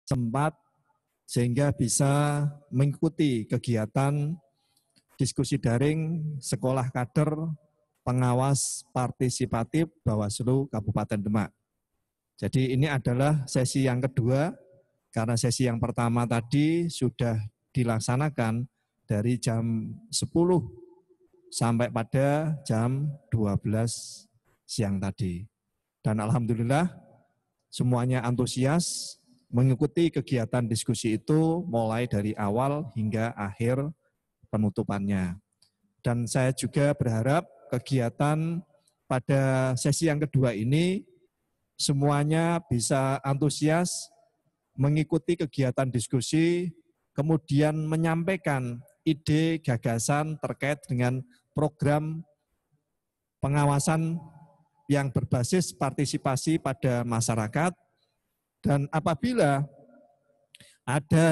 sempat sehingga bisa mengikuti kegiatan diskusi daring Sekolah Kader Pengawas Partisipatif Bawaslu Kabupaten Demak. Jadi ini adalah sesi yang kedua, karena sesi yang pertama tadi sudah dilaksanakan dari jam 10 sampai pada jam 12 siang tadi. Dan alhamdulillah semuanya antusias mengikuti kegiatan diskusi itu mulai dari awal hingga akhir penutupannya. Dan saya juga berharap kegiatan pada sesi yang kedua ini semuanya bisa antusias mengikuti kegiatan diskusi, kemudian menyampaikan ide gagasan terkait dengan program pengawasan yang berbasis partisipasi pada masyarakat. Dan apabila ada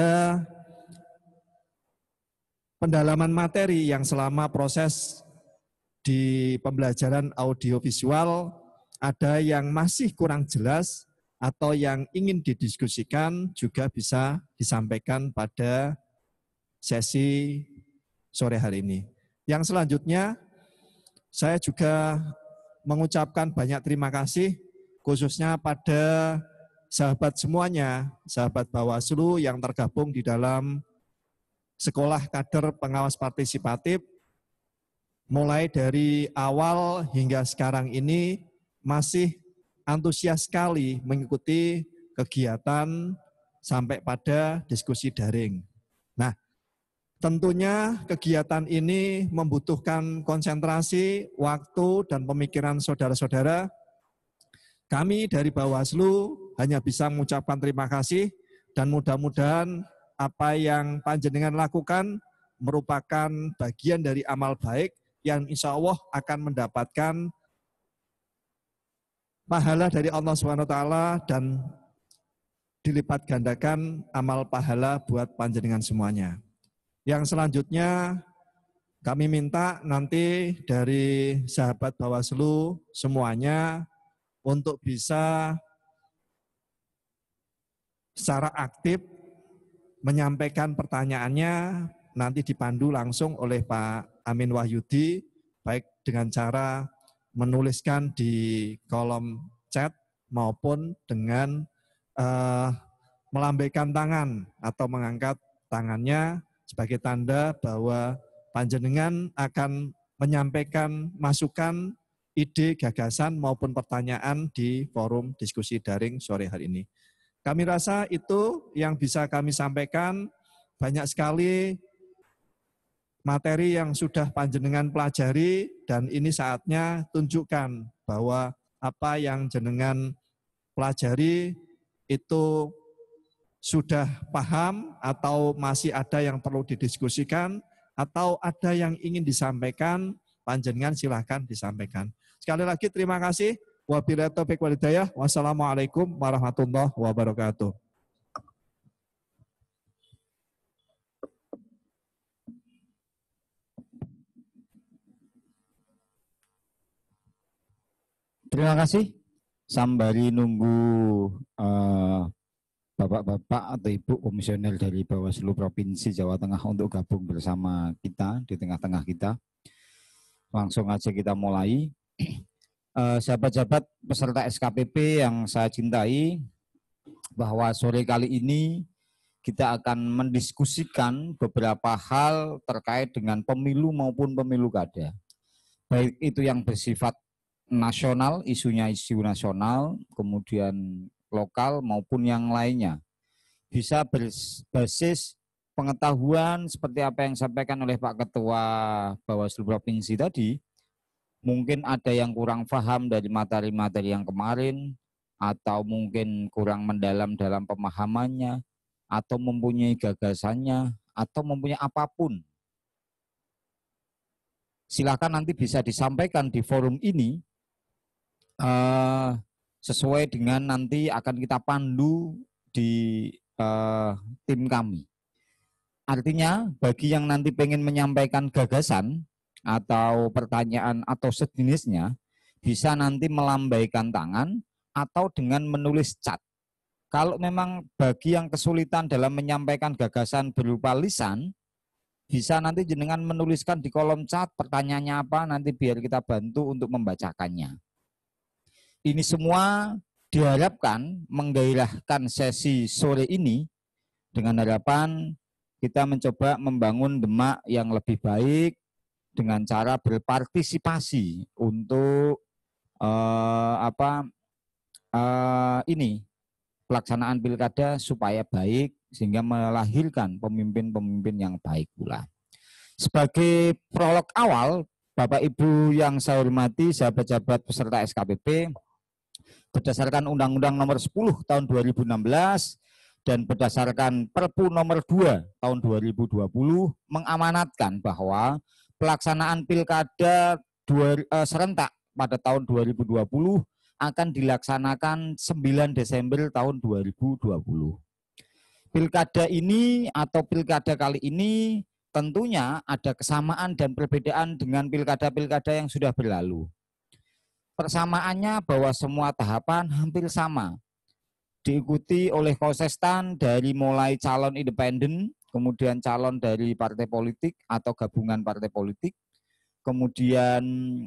pendalaman materi yang selama proses di pembelajaran audiovisual ada yang masih kurang jelas atau yang ingin didiskusikan juga bisa disampaikan pada sesi sore hari ini. Yang selanjutnya saya juga mengucapkan banyak terima kasih khususnya pada sahabat semuanya, sahabat Bawaslu yang tergabung di dalam Sekolah Kader Pengawas Partisipatif, mulai dari awal hingga sekarang ini masih antusias sekali mengikuti kegiatan sampai pada diskusi daring. Nah, tentunya kegiatan ini membutuhkan konsentrasi, waktu, dan pemikiran saudara-saudara. Kami dari Bawaslu hanya bisa mengucapkan terima kasih dan mudah-mudahan apa yang panjenengan lakukan merupakan bagian dari amal baik yang insya Allah akan mendapatkan pahala dari Allah SWT dan dilipat gandakan amal pahala buat panjenengan semuanya. Yang selanjutnya kami minta nanti dari sahabat Bawaslu semuanya untuk bisa secara aktif menyampaikan pertanyaannya, nanti dipandu langsung oleh Pak Amin Wahyudi, baik dengan cara menuliskan di kolom chat maupun dengan melambaikan tangan atau mengangkat tangannya sebagai tanda bahwa panjenengan akan menyampaikan masukan, ide, gagasan maupun pertanyaan di forum diskusi daring sore hari ini. Kami rasa itu yang bisa kami sampaikan. Banyak sekali materi yang sudah panjenengan pelajari dan ini saatnya tunjukkan bahwa apa yang jenengan pelajari itu sudah paham atau masih ada yang perlu didiskusikan atau ada yang ingin disampaikan, panjenengan silahkan disampaikan. Sekali lagi terima kasih. Wabillahi taufiq wal hidayah. Wassalamualaikum warahmatullahi wabarakatuh. Terima kasih. Sambari nunggu Bapak-bapak atau Ibu komisioner dari Bawaslu Provinsi Jawa Tengah untuk gabung bersama kita di tengah-tengah kita. Langsung aja kita mulai. Sahabat-sahabat peserta SKPP yang saya cintai, bahwa sore kali ini kita akan mendiskusikan beberapa hal terkait dengan pemilu maupun pemilu kada. Baik itu yang bersifat nasional, isunya isu nasional, kemudian lokal maupun yang lainnya. Bisa berbasis pengetahuan seperti apa yang disampaikan oleh Pak Ketua Bawaslu Provinsi tadi. Mungkin ada yang kurang paham dari materi-materi yang kemarin, atau mungkin kurang mendalam dalam pemahamannya, atau mempunyai gagasannya, atau mempunyai apapun. Silakan nanti bisa disampaikan di forum ini, sesuai dengan nanti akan kita pandu di tim kami. Artinya bagi yang nanti pengen menyampaikan gagasan atau pertanyaan atau sejenisnya, bisa nanti melambaikan tangan atau dengan menulis chat. Kalau memang bagi yang kesulitan dalam menyampaikan gagasan berupa lisan, bisa nanti jenengan menuliskan di kolom chat pertanyaannya apa, nanti biar kita bantu untuk membacakannya. Ini semua diharapkan menggairahkan sesi sore ini dengan harapan kita mencoba membangun Demak yang lebih baik dengan cara berpartisipasi untuk ini pelaksanaan pilkada supaya baik sehingga melahirkan pemimpin-pemimpin yang baik pula. Sebagai prolog awal, Bapak Ibu yang saya hormati, sahabat-sahabat peserta SKPP, berdasarkan Undang-Undang Nomor 10 tahun 2016 dan berdasarkan Perpu Nomor 2 tahun 2020 mengamanatkan bahwa pelaksanaan pilkada serentak pada tahun 2020 akan dilaksanakan 9 Desember tahun 2020. Pilkada ini atau pilkada kali ini tentunya ada kesamaan dan perbedaan dengan pilkada-pilkada yang sudah berlalu. Persamaannya bahwa semua tahapan hampir sama. Diikuti oleh kontestan dari mulai calon independen, kemudian calon dari partai politik atau gabungan partai politik, kemudian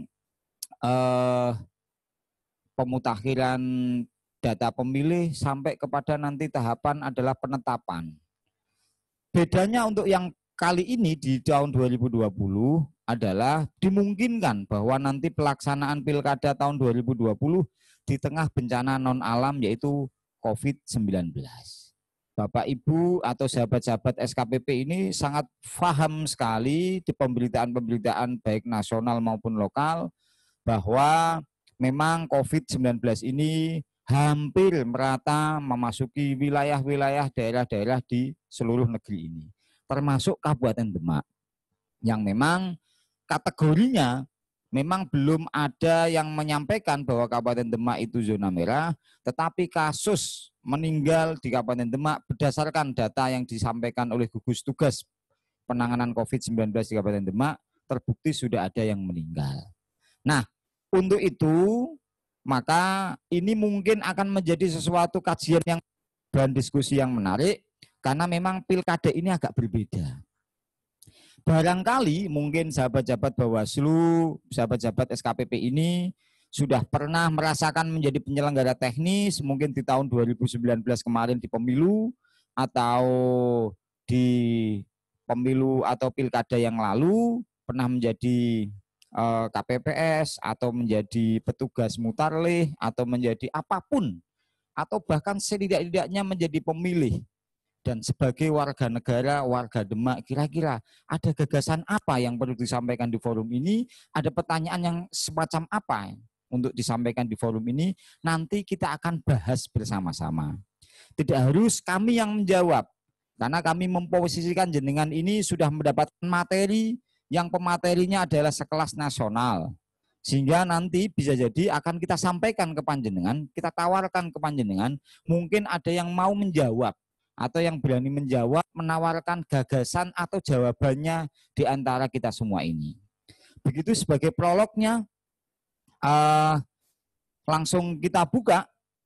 pemutakhiran data pemilih sampai kepada nanti tahapan adalah penetapan. Bedanya untuk yang kali ini di tahun 2020 adalah dimungkinkan bahwa nanti pelaksanaan pilkada tahun 2020 di tengah bencana non-alam yaitu COVID-19. Bapak Ibu atau sahabat-sahabat SKPP ini sangat paham sekali di pemberitaan-pemberitaan baik nasional maupun lokal bahwa memang COVID-19 ini hampir merata memasuki wilayah-wilayah daerah-daerah di seluruh negeri ini, termasuk Kabupaten Demak, yang memang kategorinya memang belum ada yang menyampaikan bahwa Kabupaten Demak itu zona merah, tetapi kasus meninggal di Kabupaten Demak berdasarkan data yang disampaikan oleh gugus tugas penanganan COVID-19 di Kabupaten Demak, terbukti sudah ada yang meninggal. Nah, untuk itu, maka ini mungkin akan menjadi sesuatu kajian yang dan diskusi yang menarik, karena memang pilkada ini agak berbeda. Barangkali mungkin sahabat-sahabat Bawaslu, sahabat-sahabat SKPP ini sudah pernah merasakan menjadi penyelenggara teknis, mungkin di tahun 2019 kemarin di pemilu, atau di pemilu atau pilkada yang lalu, pernah menjadi KPPS atau menjadi petugas mutarlih atau menjadi apapun atau bahkan setidak-tidaknya menjadi pemilih dan sebagai warga negara, warga Demak, kira-kira ada gagasan apa yang perlu disampaikan di forum ini, ada pertanyaan yang semacam apa untuk disampaikan di forum ini, nanti kita akan bahas bersama-sama. Tidak harus kami yang menjawab, karena kami memposisikan jenengan ini sudah mendapatkan materi yang pematerinya adalah sekelas nasional, sehingga nanti bisa jadi akan kita sampaikan ke panjenengan, kita tawarkan ke panjenengan, mungkin ada yang mau menjawab atau yang berani menjawab, menawarkan gagasan atau jawabannya di antara kita semua ini. Begitu sebagai prolognya, langsung kita buka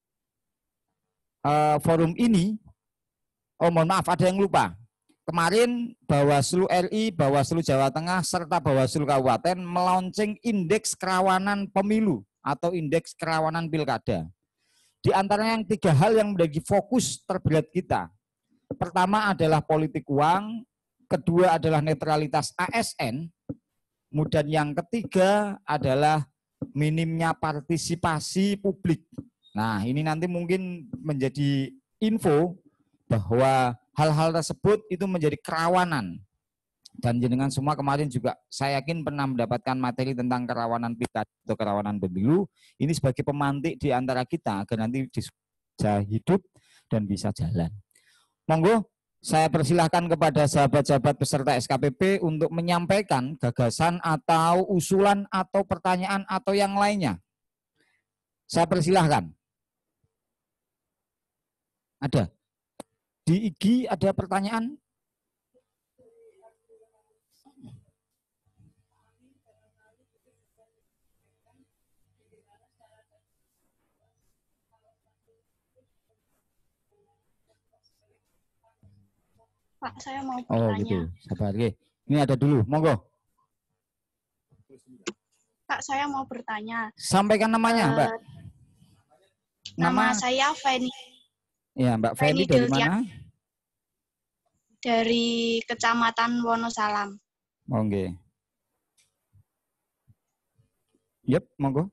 forum ini. Oh mohon maaf, ada yang lupa. Kemarin Bawaslu RI, Bawaslu Jawa Tengah, serta Bawaslu Kabupaten melaunching indeks kerawanan pemilu atau indeks kerawanan pilkada. Di antaranya yang 3 hal yang menjadi fokus terberat kita. Pertama adalah politik uang, kedua adalah netralitas ASN, kemudian yang ketiga adalah minimnya partisipasi publik. Nah, ini nanti mungkin menjadi info bahwa hal-hal tersebut itu menjadi kerawanan. Dan jenengan semua kemarin juga saya yakin pernah mendapatkan materi tentang kerawanan pilkada atau kerawanan pemilu. Ini sebagai pemantik di antara kita agar nanti bisa hidup dan bisa jalan. Monggo, saya persilahkan kepada sahabat-sahabat peserta SKPP untuk menyampaikan gagasan atau usulan atau pertanyaan atau yang lainnya. Saya persilahkan. Ada? Di IG ada pertanyaan? Pak, saya mau Oh bertanya. gitu, sabar. Oke. Ini ada dulu, monggo. Pak, saya mau bertanya. Sampaikan namanya, Mbak. Nama saya Feni. Ya, Mbak Feni Feni dari Deltia, mana? dari Kecamatan Wonosalam. Oke. Yep, monggo.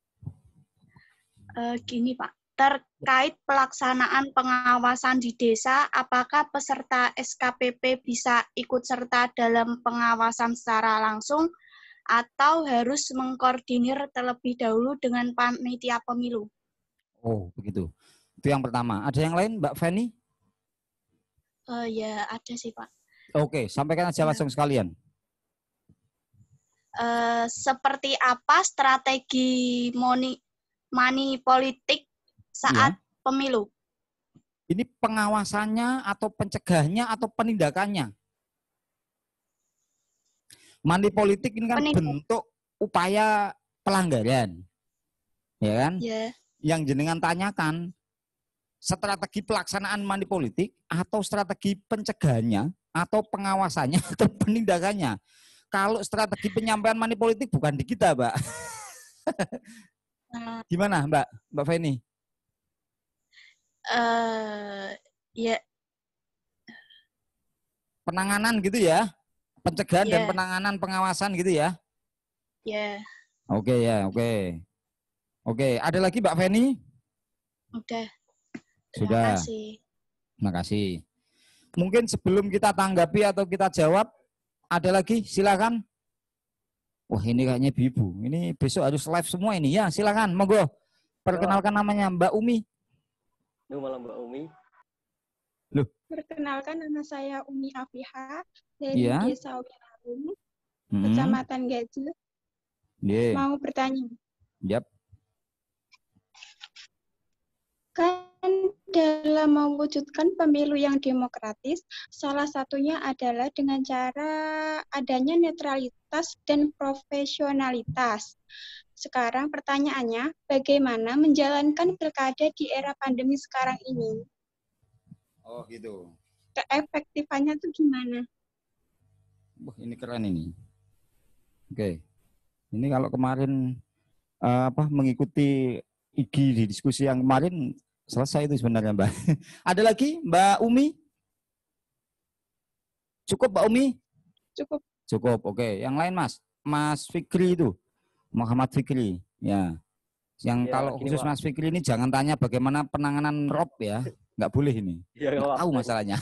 Gini Pak, terkait pelaksanaan pengawasan di desa, apakah peserta SKPP bisa ikut serta dalam pengawasan secara langsung atau harus mengkoordinir terlebih dahulu dengan panitia pemilu? Oh, begitu. Itu yang pertama. Ada yang lain, Mbak Feni? Ya, ada sih Pak. Oke, sampaikan aja langsung sekalian. Seperti apa strategi money politik saat pemilu? Ini pengawasannya atau pencegahannya atau penindakannya? Money politik ini kan bentuk upaya pelanggaran. Ya kan? Yeah. Yang jenengan tanyakan strategi pelaksanaan money politik atau strategi pencegahannya atau pengawasannya atau penindakannya. Kalau strategi penyampaian money politik bukan di kita, Mbak. Gimana, Mbak Feni? Ya. Penanganan gitu ya? Pencegahan dan penanganan pengawasan gitu ya? Ya. Oke ya, oke. Oke, ada lagi Mbak Feni? Udah. Sudah. Terima kasih. Terima kasih. Mungkin sebelum kita tanggapi atau kita jawab, ada lagi? Silakan. Wah, ini kayaknya Ibu. Ini besok harus live semua ini. Ya, silakan. Monggo. Perkenalkan namanya Mbak Umi. Halo, malam Mbak Umi. Loh. Perkenalkan, nama saya Umi Afiha dari Desa Wirarum, Kecamatan Gajah. Mau bertanya. Yap. Kan dalam mewujudkan pemilu yang demokratis, salah satunya adalah dengan cara adanya netralitas dan profesionalitas. Sekarang pertanyaannya, bagaimana menjalankan pilkada di era pandemi sekarang ini? Oh gitu. Keefektifannya tuh gimana? Wah, ini keren ini. Oke. Ini kalau kemarin mengikuti IG di diskusi yang kemarin selesai itu sebenarnya, Mbak. Ada lagi Mbak Umi? Cukup Mbak Umi? Cukup. Cukup. Oke. Yang lain Mas Fikri itu. Muhammad Fikri. Ya. Yang kalau khusus Mas Fikri ini jangan tanya bagaimana penanganan rob ya. Nggak boleh ini. Nggak tahu masalahnya.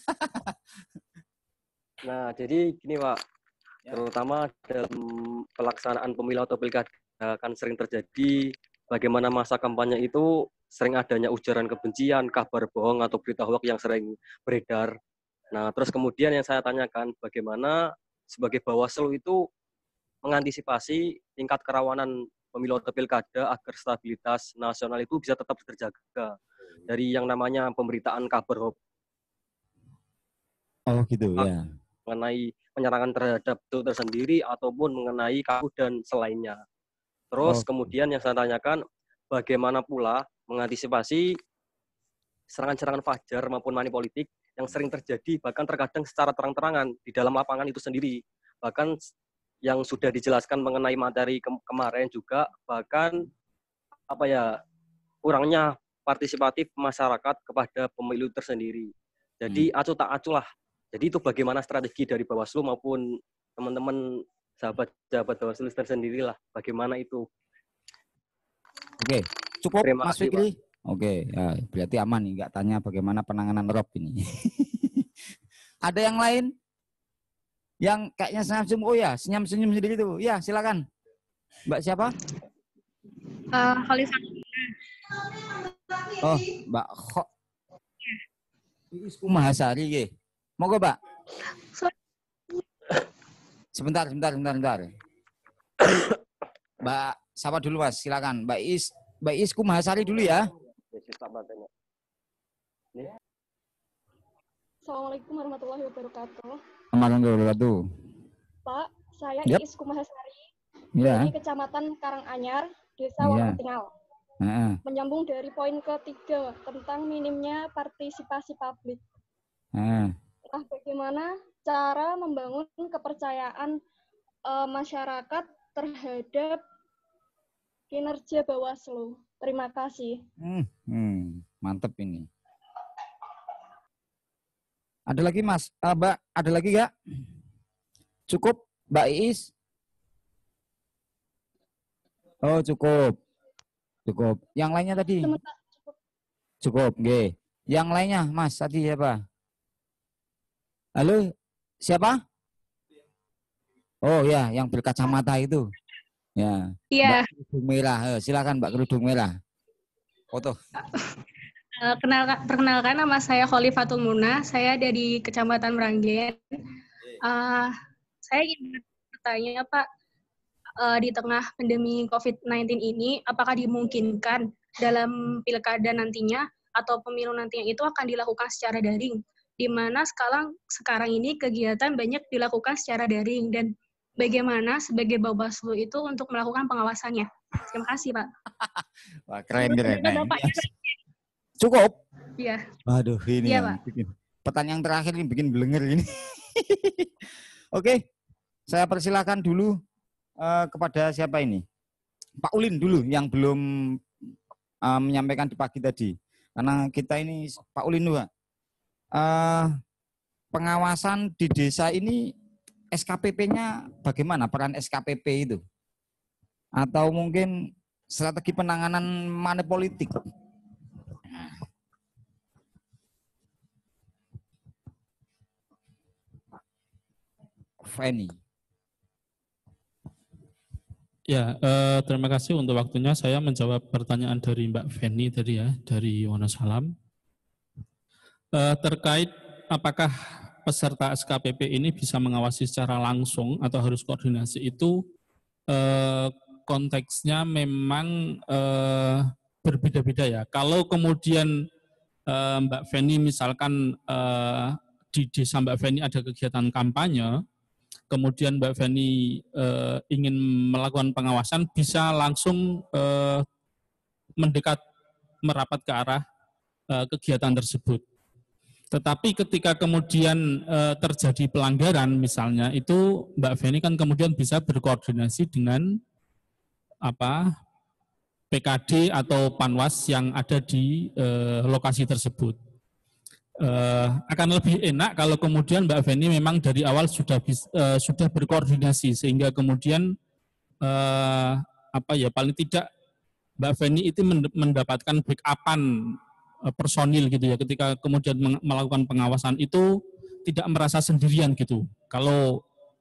Nah, jadi gini Pak, terutama dalam pelaksanaan pemilu atau pilkada kan sering terjadi bagaimana masa kampanye itu sering adanya ujaran kebencian, kabar bohong atau berita hoax yang sering beredar. Nah, terus kemudian yang saya tanyakan bagaimana sebagai Bawaslu itu mengantisipasi tingkat kerawanan pemilu atau pilkada agar stabilitas nasional itu bisa tetap terjaga dari yang namanya pemberitaan kabar hoax. Oh gitu ya. Mengenai penyerangan terhadap itu tersendiri ataupun mengenai kasus dan selainnya. Terus kemudian yang saya tanyakan bagaimana pula mengantisipasi serangan-serangan fajar maupun money politik yang sering terjadi bahkan terkadang secara terang-terangan di dalam lapangan itu sendiri. Bahkan yang sudah dijelaskan mengenai materi kemarin juga bahkan kurangnya partisipatif masyarakat kepada pemilu tersendiri. Jadi acuh tak acuh lah. Jadi itu bagaimana strategi dari Bawaslu maupun teman-teman sahabat Bawaslu tersendiri lah. Bagaimana itu. Oke, cukup Terima Mas kasih, Fikri. Pak. Oke, ya, berarti aman nih. Nggak tanya bagaimana penanganan rob ini. Ada yang lain? Yang kayaknya senyum-senyum sendiri tuh. Ya, silakan. Mbak siapa? Khalifah. Oh, Mbak Iisku Mahasari nggih. Monggo, Mbak. Sebentar. Mbak siapa dulu, Mas? Silakan. Mbak Iisku Mahasari dulu ya. Assalamualaikum warahmatullahi wabarakatuh. Warahmatullahi wabarakatuh. Pak, saya Iis Kumahasari dari Kecamatan Karanganyar, Desa Wonotingal. Menyambung dari poin ketiga tentang minimnya partisipasi publik. Nah, bagaimana cara membangun kepercayaan masyarakat terhadap kinerja Bawaslu. Terima kasih. Mantep ini. Ada lagi Mas? Mbak, ada lagi nggak? Cukup, Mbak Iis? Oh, cukup. Cukup. Yang lainnya tadi? Cukup, nggih. Yang lainnya, Mas, tadi siapa? Halo, siapa? Oh ya, yang berkacamata itu. Ya. Iya. Mbak kerudung merah. Silakan Mbak kerudung merah. Foto. Perkenalkan, nama saya Kholifatul Muna. Saya dari Kecamatan Meranggen. Saya ingin bertanya, Pak, di tengah pandemi COVID-19 ini, apakah dimungkinkan dalam pilkada nantinya atau pemilu nantinya itu akan dilakukan secara daring? Di mana sekarang ini kegiatan banyak dilakukan secara daring, dan bagaimana sebagai Bawaslu itu untuk melakukan pengawasannya? Terima kasih, Pak. Wah, keren. Cukup? Iya. Waduh, ini ya, yang bikin. Pertanyaan terakhir ini bikin belenger ini. Oke, saya persilakan dulu kepada siapa ini? Pak Ulin dulu yang belum menyampaikan di pagi tadi. Karena kita ini Pak Ulin dulu. Pengawasan di desa ini SKPP-nya bagaimana? Peran SKPP itu? Atau mungkin strategi penanganan money politik? Feni. Ya, terima kasih untuk waktunya. Saya menjawab pertanyaan dari Mbak Feni tadi ya, dari Wonosalam. Terkait apakah peserta SKPP ini bisa mengawasi secara langsung atau harus koordinasi, itu konteksnya memang berbeda-beda ya. Kalau kemudian Mbak Feni misalkan di desa Mbak Feni ada kegiatan kampanye, kemudian Mbak Feni ingin melakukan pengawasan, bisa langsung merapat ke arah kegiatan tersebut. Tetapi ketika kemudian terjadi pelanggaran misalnya, itu Mbak Feni kan kemudian bisa berkoordinasi dengan PKD atau Panwas yang ada di lokasi tersebut. Akan lebih enak kalau kemudian Mbak Feni memang dari awal sudah berkoordinasi, sehingga kemudian paling tidak Mbak Feni itu mendapatkan backup-an personil gitu ya, ketika kemudian melakukan pengawasan itu tidak merasa sendirian gitu. Kalau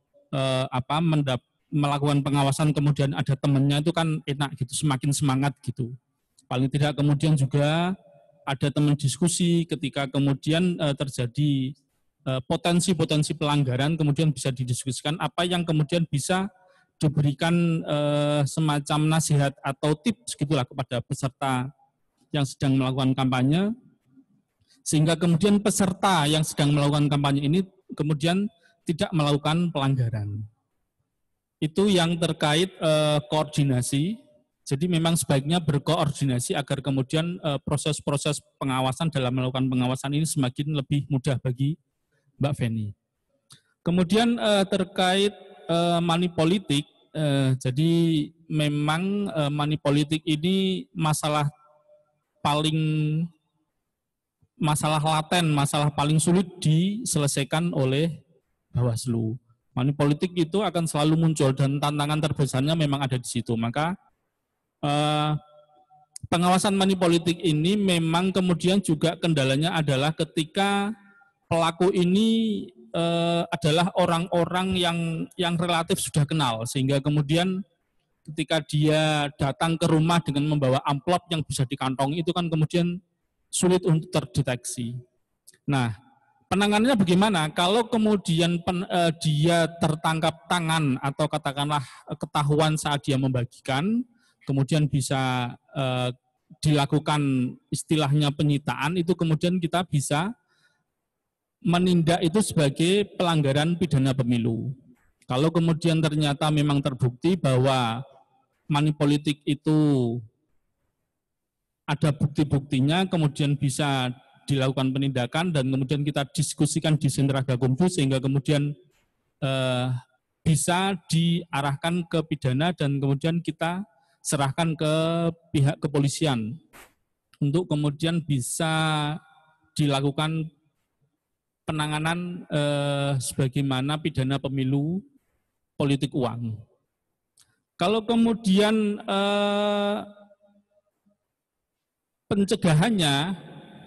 melakukan pengawasan kemudian ada temannya, itu kan enak gitu, semakin semangat gitu. Paling tidak kemudian juga ada teman diskusi ketika kemudian terjadi potensi-potensi pelanggaran, kemudian bisa didiskusikan apa yang kemudian bisa diberikan semacam nasihat atau tips gitulah kepada peserta yang sedang melakukan kampanye, sehingga kemudian peserta yang sedang melakukan kampanye ini kemudian tidak melakukan pelanggaran. Itu yang terkait koordinasi. Jadi memang sebaiknya berkoordinasi agar kemudian proses-proses pengawasan dalam melakukan pengawasan ini semakin lebih mudah bagi Mbak Feni. Kemudian terkait money politik, jadi memang money politik ini masalah laten, masalah paling sulit diselesaikan oleh Bawaslu. Money politik itu akan selalu muncul dan tantangan terbesarnya memang ada di situ. Maka pengawasan money politik ini memang kemudian juga kendalanya adalah ketika pelaku ini adalah orang-orang yang relatif sudah kenal, sehingga kemudian ketika dia datang ke rumah dengan membawa amplop yang bisa dikantongi, itu kan kemudian sulit untuk terdeteksi. Nah, penanganannya bagaimana? Kalau kemudian dia tertangkap tangan atau katakanlah ketahuan saat dia membagikan, kemudian bisa dilakukan istilahnya penyitaan, itu kemudian kita bisa menindak itu sebagai pelanggaran pidana pemilu. Kalau kemudian ternyata memang terbukti bahwa money politik itu ada bukti-buktinya, kemudian bisa dilakukan penindakan dan kemudian kita diskusikan di Sentra Gakumdu sehingga kemudian bisa diarahkan ke pidana dan kemudian kita serahkan ke pihak kepolisian untuk kemudian bisa dilakukan penanganan sebagaimana pidana pemilu politik uang. Kalau kemudian pencegahannya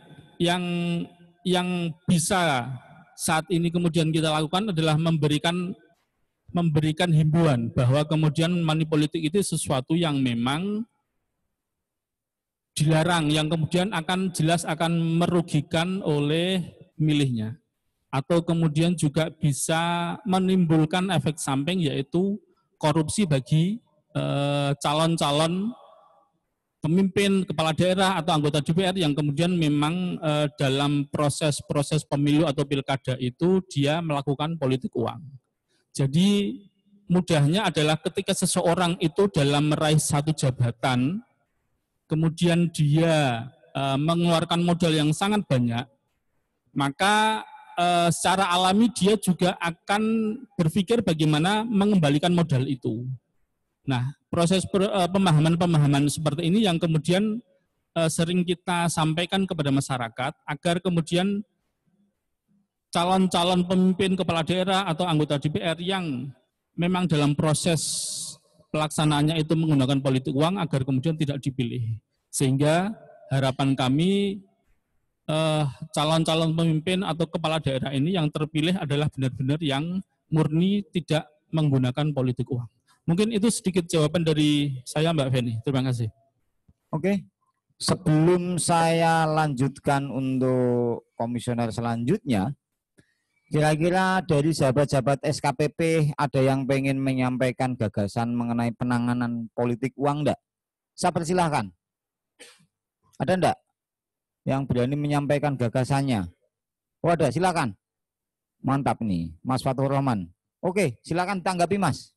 yang bisa saat ini kemudian kita lakukan adalah memberikan himbauan bahwa kemudian money politik itu sesuatu yang memang dilarang, yang kemudian akan jelas akan merugikan oleh milihnya. Atau kemudian juga bisa menimbulkan efek samping yaitu korupsi bagi calon-calon pemimpin, kepala daerah atau anggota DPR yang kemudian memang dalam proses pemilu atau pilkada itu dia melakukan politik uang. Jadi mudahnya adalah ketika seseorang itu dalam meraih satu jabatan, kemudian dia mengeluarkan modal yang sangat banyak, maka secara alami dia juga akan berpikir bagaimana mengembalikan modal itu. Nah, proses pemahaman seperti ini yang kemudian sering kita sampaikan kepada masyarakat agar kemudian calon-calon pemimpin kepala daerah atau anggota DPR yang memang dalam proses pelaksanaannya itu menggunakan politik uang agar kemudian tidak dipilih. Sehingga harapan kami calon-calon pemimpin atau kepala daerah ini yang terpilih adalah benar-benar yang murni tidak menggunakan politik uang. Mungkin itu sedikit jawaban dari saya, Mbak Feni. Terima kasih. Oke, sebelum saya lanjutkan untuk komisioner selanjutnya, kira-kira dari sahabat-sahabat SKPP ada yang pengen menyampaikan gagasan mengenai penanganan politik uang enggak? Saya persilahkan. Ada enggak yang berani menyampaikan gagasannya? Oh ada, silakan. Mantap nih, Mas Fathur Rahman. Oke, silakan tanggapi Mas.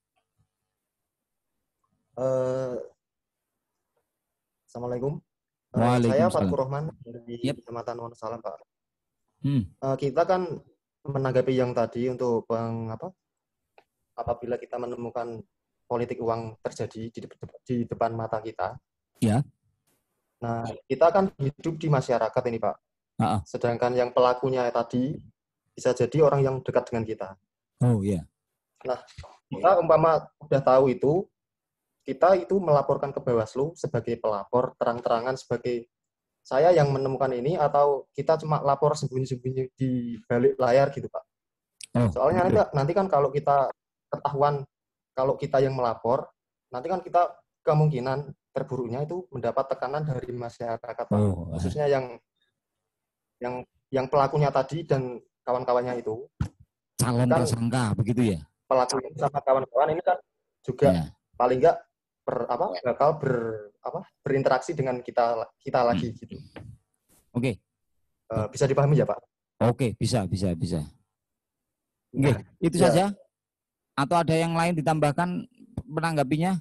Assalamualaikum. Waalaikumsalam. Saya Fathur Rahman dari Kecamatan Wonosalam, Pak. Kita kan menanggapi yang tadi untuk apabila kita menemukan politik uang terjadi di depan mata kita. Ya. Nah, kita kan hidup di masyarakat ini, Pak. Sedangkan yang pelakunya tadi bisa jadi orang yang dekat dengan kita. Oh iya. Nah, kita umpama udah tahu itu, kita itu melaporkan ke Bawaslu sebagai pelapor terang-terangan sebagai saya yang menemukan ini atau kita cuma lapor sembunyi-sembunyi di balik layar gitu, Pak. Oh, soalnya nanti kan kalau kita ketahuan kalau kita yang melapor, nanti kan kita kemungkinan terburuknya itu mendapat tekanan dari masyarakat, Pak. Khususnya yang pelakunya tadi dan kawan-kawannya itu. Calon kan tersangka begitu ya. Pelakunya sama kawan-kawan ini kan juga paling enggak bakal berinteraksi dengan kita lagi gitu. Oke. Bisa dipahami ya, Pak? Oke, bisa. Oke, itu saja. Atau ada yang lain ditambahkan menanggapinya?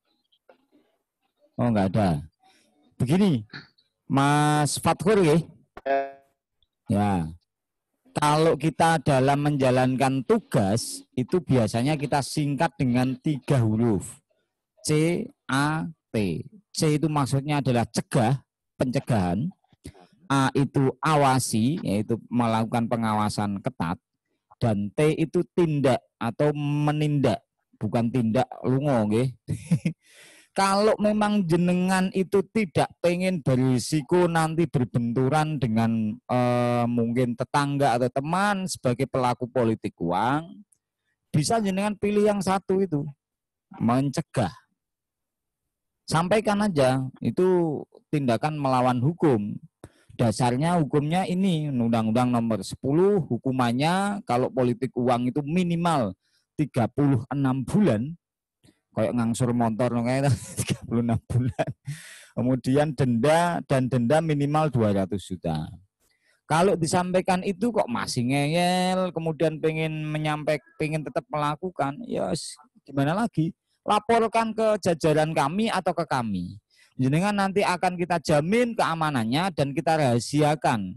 Oh, enggak ada. Begini, Mas Fathur ya. Kalau kita dalam menjalankan tugas itu biasanya kita singkat dengan 3 huruf. C-A-T. C itu maksudnya adalah cegah, pencegahan. A itu awasi, yaitu melakukan pengawasan ketat. Dan T itu tindak atau menindak, bukan tindak lungo, nggih. Kalau memang jenengan itu tidak pengen berisiko nanti berbenturan dengan mungkin tetangga atau teman sebagai pelaku politik uang, bisa jenengan pilih yang satu itu, mencegah. Sampaikan aja, itu tindakan melawan hukum. Dasarnya hukumnya ini, Undang-Undang Nomor 10, hukumannya kalau politik uang itu minimal 36 bulan, kayak ngangsur motor kayak 36 bulan. Kemudian denda minimal 200 juta. Kalau disampaikan itu kok masih ngeyel, kemudian pengen tetap melakukan, ya gimana lagi? Laporkan ke jajaran kami atau ke kami. Jenengan nanti akan kita jamin keamanannya dan kita rahasiakan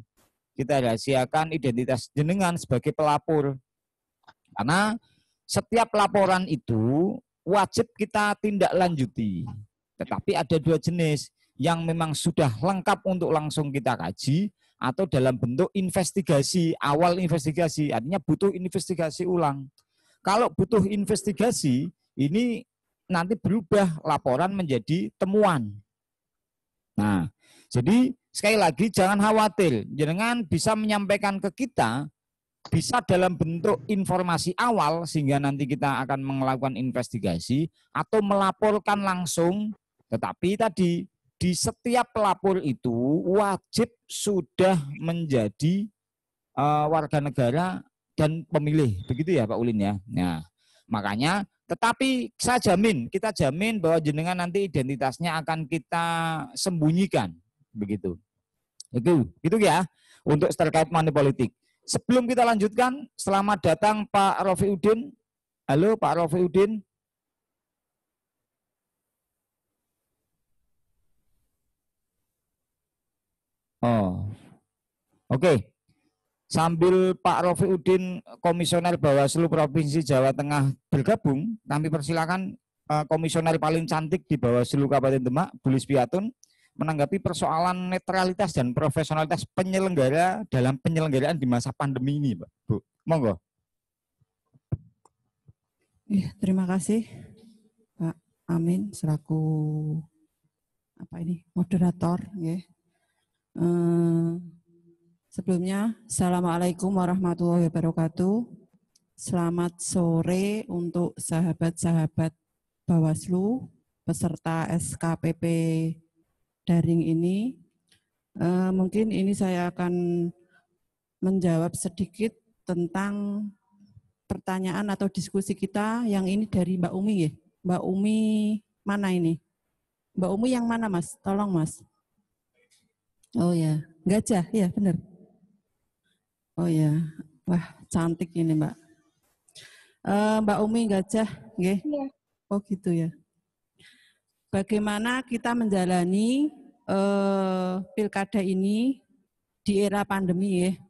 kita rahasiakan identitas jenengan sebagai pelapor. Karena setiap laporan itu wajib kita tindak lanjuti. Tetapi ada dua jenis, yang memang sudah lengkap untuk langsung kita kaji, atau dalam bentuk investigasi, awal investigasi, artinya butuh investigasi ulang. Kalau butuh investigasi, ini nanti berubah laporan menjadi temuan. Nah, jadi sekali lagi jangan khawatir, jangan bisa menyampaikan ke kita, bisa dalam bentuk informasi awal sehingga nanti kita akan melakukan investigasi atau melaporkan langsung, tetapi tadi di setiap pelapor itu wajib sudah menjadi warga negara dan pemilih, begitu ya Pak Ulin ya. Nah, makanya tetapi kita jamin bahwa jenengan nanti identitasnya akan kita sembunyikan, begitu. Itu ya untuk terkait money politik. Sebelum kita lanjutkan, selamat datang Pak Rofiudin. Halo Pak Rofiudin. Oh, oke. Sambil Pak Rofiudin, Komisioner Bawaslu Provinsi Jawa Tengah bergabung, kami persilakan Komisioner paling cantik di Bawaslu Kabupaten Demak, Bu Lisbiatun, menanggapi persoalan netralitas dan profesionalitas penyelenggara dalam penyelenggaraan di masa pandemi ini, Pak. Bu, monggo. Ya, terima kasih Pak Amin selaku moderator. Ya. Sebelumnya, Assalamualaikum warahmatullahi wabarakatuh. Selamat sore untuk sahabat-sahabat Bawaslu, peserta SKPP daring ini. Mungkin ini saya akan menjawab sedikit tentang pertanyaan atau diskusi kita yang ini dari Mbak Umi ya. Mbak Umi mana ini? Mbak Umi yang mana Mas? Tolong Mas. Oh ya, Gajah, ya benar. Oh ya, wah cantik ini Mbak. Mbak Umi Gajah, nggih? Iya. Oh gitu ya. Bagaimana kita menjalani pilkada ini di era pandemi ya?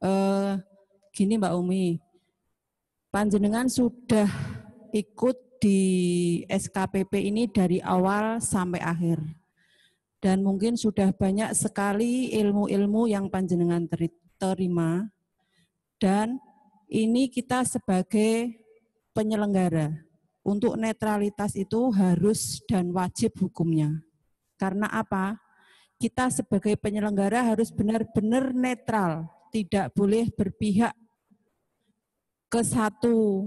Gini Mbak Umi, panjenengan sudah ikut di SKPP ini dari awal sampai akhir. Dan mungkin sudah banyak sekali ilmu-ilmu yang panjenengan terima. Dan ini kita sebagai penyelenggara, untuk netralitas itu harus dan wajib hukumnya. Karena apa? Kita sebagai penyelenggara harus benar-benar netral, tidak boleh berpihak ke satu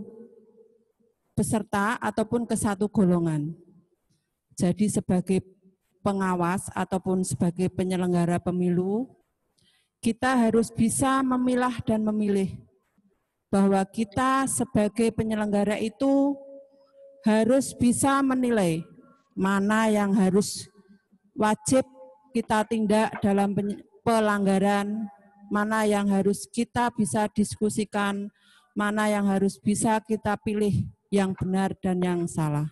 peserta ataupun ke satu golongan. Jadi sebagai pengawas ataupun sebagai penyelenggara pemilu, kita harus bisa memilah dan memilih bahwa kita sebagai penyelenggara itu harus bisa menilai mana yang harus wajib kita tindak dalam pelanggaran, mana yang harus kita bisa diskusikan, mana yang harus bisa kita pilih yang benar dan yang salah.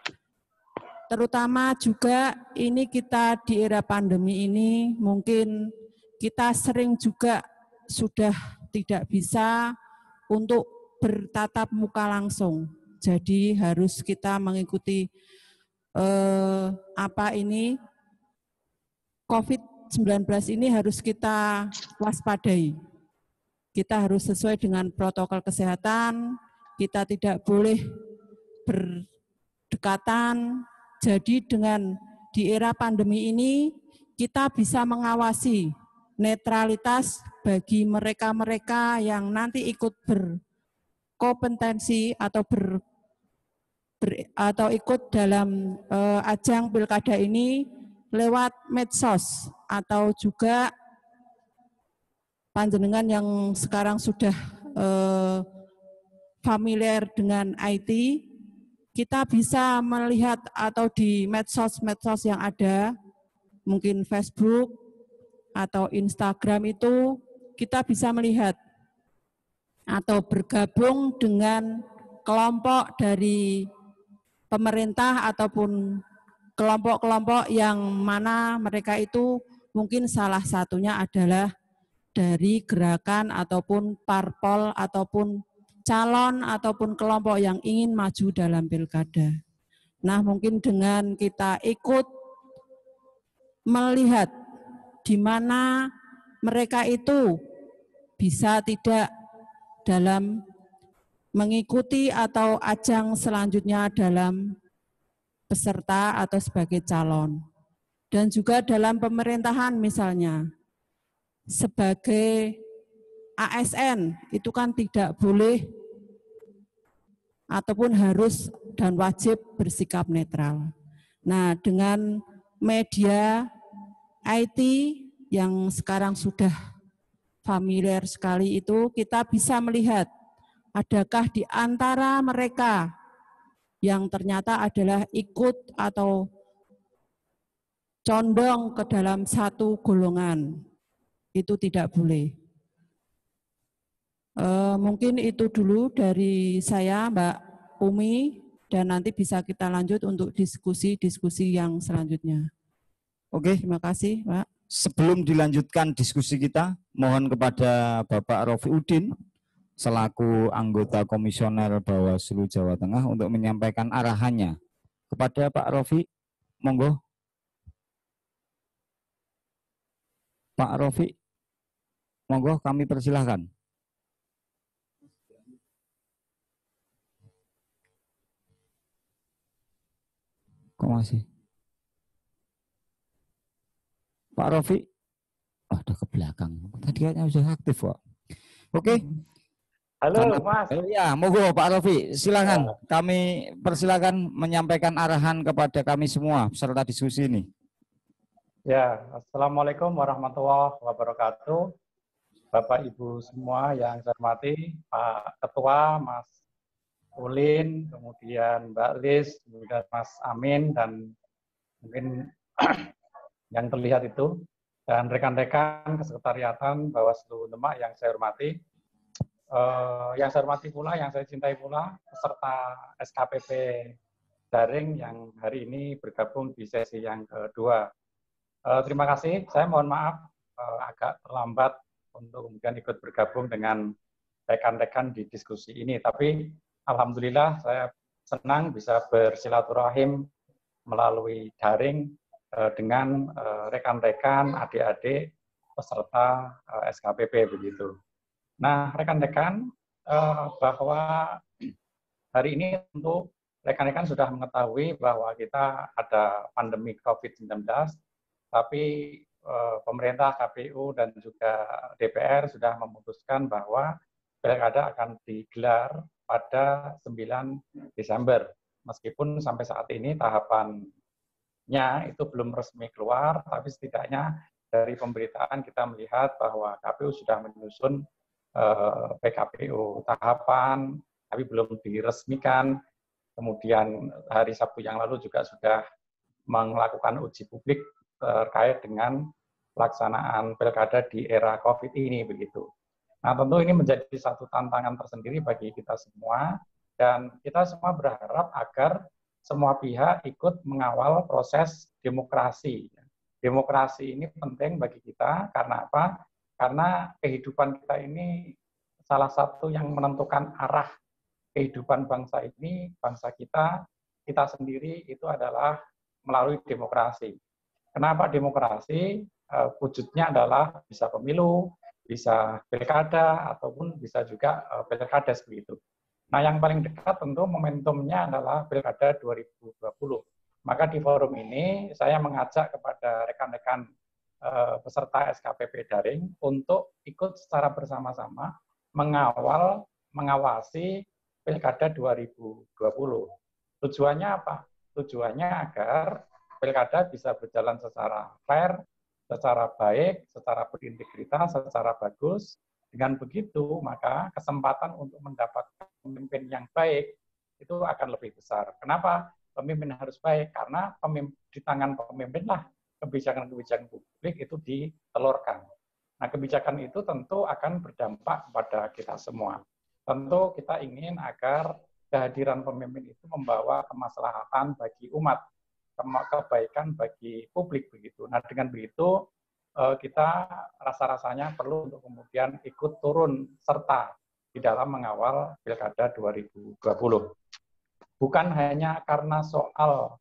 Terutama juga ini kita di era pandemi ini mungkin kita sering juga sudah tidak bisa untuk bertatap muka langsung. Jadi harus kita mengikuti COVID-19 ini harus kita waspadai. Kita harus sesuai dengan protokol kesehatan, kita tidak boleh berdekatan. Jadi dengan di era pandemi ini kita bisa mengawasi netralitas bagi mereka-mereka yang nanti ikut berkompetensi atau atau ikut dalam ajang pilkada ini lewat medsos atau juga panjenengan yang sekarang sudah familiar dengan IT, kita bisa melihat atau di medsos-medsos yang ada, mungkin Facebook atau Instagram itu kita bisa melihat atau bergabung dengan kelompok dari pemerintah ataupun kelompok-kelompok yang mana mereka itu mungkin salah satunya adalah dari gerakan ataupun parpol ataupun calon ataupun kelompok yang ingin maju dalam pilkada. Nah, mungkin dengan kita ikut melihat di mana mereka itu bisa tidak dalam mengikuti atau ajang selanjutnya dalam peserta atau sebagai calon. Dan juga dalam pemerintahan misalnya, sebagai ASN itu kan tidak boleh ataupun harus dan wajib bersikap netral. Nah, dengan media IT yang sekarang sudah familiar sekali itu, kita bisa melihat adakah di antara mereka yang ternyata adalah ikut atau condong ke dalam satu golongan. Itu tidak boleh. Mungkin itu dulu dari saya, Mbak Umi, dan nanti bisa kita lanjut untuk diskusi-diskusi yang selanjutnya. Oke, terima kasih, Pak. Sebelum dilanjutkan diskusi kita, mohon kepada Bapak Rofi Udin selaku anggota Komisioner Bawaslu Jawa Tengah untuk menyampaikan arahannya kepada Pak Rofi. Monggo. Pak Rofi, monggo kami persilahkan. Kok masih? Pak Rofi, ada ke belakang. Tadi kayaknya sudah aktif kok. Oke. Halo, Mas. Ya, monggo Pak Rofi, silakan. Kami persilakan menyampaikan arahan kepada kami semua peserta diskusi ini. Ya, Assalamualaikum warahmatullahi wabarakatuh. Bapak Ibu semua yang saya hormati, Pak Ketua, Mas Ulin, kemudian Mbak Lis, kemudian Mas Amin, dan mungkin yang terlihat itu, dan rekan-rekan kesekretariatan Bawaslu Demak yang saya hormati. Yang saya hormati pula, yang saya cintai pula, peserta SKPP daring yang hari ini bergabung di sesi yang kedua. Terima kasih, saya mohon maaf agak terlambat untuk kemudian ikut bergabung dengan rekan-rekan di diskusi ini. Tapi alhamdulillah saya senang bisa bersilaturahim melalui daring dengan rekan-rekan, adik-adik peserta SKPP begitu. Nah, rekan-rekan, bahwa hari ini tentu rekan-rekan sudah mengetahui bahwa kita ada pandemi COVID-19, tapi pemerintah, KPU, dan juga DPR sudah memutuskan bahwa pilkada akan digelar pada 9 Desember. Meskipun sampai saat ini tahapannya itu belum resmi keluar, tapi setidaknya dari pemberitaan kita melihat bahwa KPU sudah menyusun PKPU tahapan, tapi belum diresmikan. Kemudian hari Sabtu yang lalu juga sudah melakukan uji publik terkait dengan pelaksanaan pilkada di era COVID ini begitu. Nah, tentu ini menjadi satu tantangan tersendiri bagi kita semua, dan kita semua berharap agar semua pihak ikut mengawal proses demokrasi. Demokrasi ini penting bagi kita karena apa? Karena kehidupan kita ini salah satu yang menentukan arah kehidupan bangsa ini, bangsa kita sendiri itu adalah melalui demokrasi. Kenapa demokrasi? Wujudnya adalah bisa pemilu, bisa pilkada, ataupun bisa juga pilkada seperti itu. Nah, yang paling dekat tentu momentumnya adalah pilkada 2020. Maka di forum ini saya mengajak kepada rekan-rekan peserta SKPP daring untuk ikut secara bersama-sama mengawasi pilkada 2020. Tujuannya apa? Tujuannya agar pilkada bisa berjalan secara fair, secara baik, secara berintegritas, secara bagus. Dengan begitu, maka kesempatan untuk mendapatkan pemimpin yang baik itu akan lebih besar. Kenapa pemimpin harus baik? Karena di tangan pemimpinlah kebijakan-kebijakan publik itu ditelurkan. Nah, kebijakan itu tentu akan berdampak kepada kita semua. Tentu kita ingin agar kehadiran pemimpin itu membawa kemaslahatan bagi umat, kebaikan bagi publik begitu. Nah, dengan begitu kita rasa-rasanya perlu untuk kemudian ikut turun serta di dalam mengawal Pilkada 2020. Bukan hanya karena soal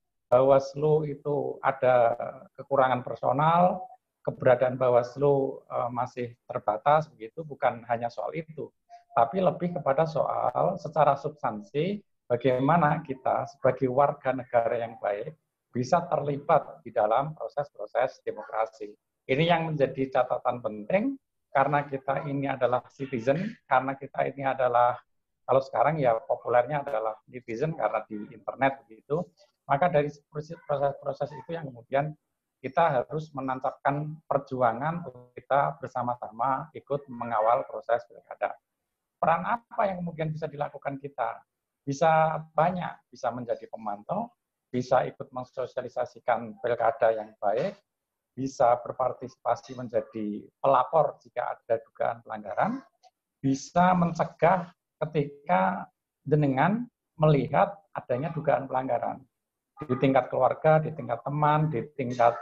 Bawaslu itu ada kekurangan personal, keberadaan Bawaslu masih terbatas, begitu, bukan hanya soal itu. Tapi lebih kepada soal secara substansi, bagaimana kita sebagai warga negara yang baik bisa terlibat di dalam proses-proses demokrasi. Ini yang menjadi catatan penting, karena kita ini adalah citizen, karena kita ini adalah, kalau sekarang ya populernya adalah netizen karena di internet begitu, maka dari proses-proses itu yang kemudian kita harus menancapkan perjuangan untuk kita bersama-sama ikut mengawal proses pilkada. Peran apa yang kemudian bisa dilakukan kita? Bisa banyak, bisa menjadi pemantau, bisa ikut mensosialisasikan pilkada yang baik, bisa berpartisipasi menjadi pelapor jika ada dugaan pelanggaran, bisa mencegah ketika jenengan melihat adanya dugaan pelanggaran. Di tingkat keluarga, di tingkat teman, di tingkat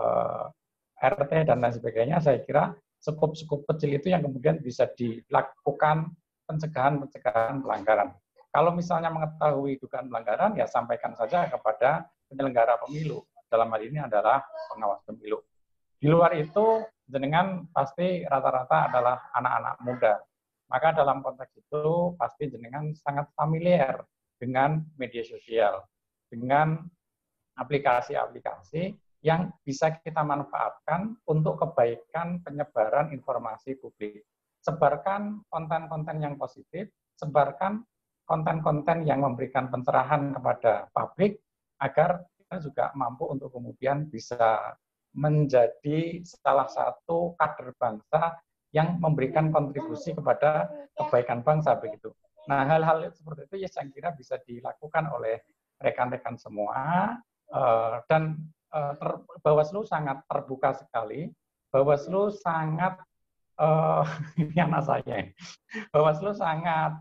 RT, dan lain sebagainya, saya kira skup-skup kecil itu yang kemudian bisa dilakukan pencegahan pelanggaran. Kalau misalnya mengetahui dugaan pelanggaran, ya sampaikan saja kepada penyelenggara pemilu. Dalam hal ini adalah pengawas pemilu. Di luar itu, jenengan pasti rata-rata adalah anak-anak muda. Maka dalam konteks itu, pasti jenengan sangat familiar dengan media sosial, dengan aplikasi-aplikasi yang bisa kita manfaatkan untuk kebaikan penyebaran informasi publik. Sebarkan konten-konten yang positif, sebarkan konten-konten yang memberikan pencerahan kepada publik, agar kita juga mampu untuk kemudian bisa menjadi salah satu kader bangsa yang memberikan kontribusi kepada kebaikan bangsa begitu. Nah, hal-hal seperti itu ya saya kira bisa dilakukan oleh rekan-rekan semua, dan Bawaslu sangat terbuka sekali. Bawaslu sangat ini anak saya. Bawaslu sangat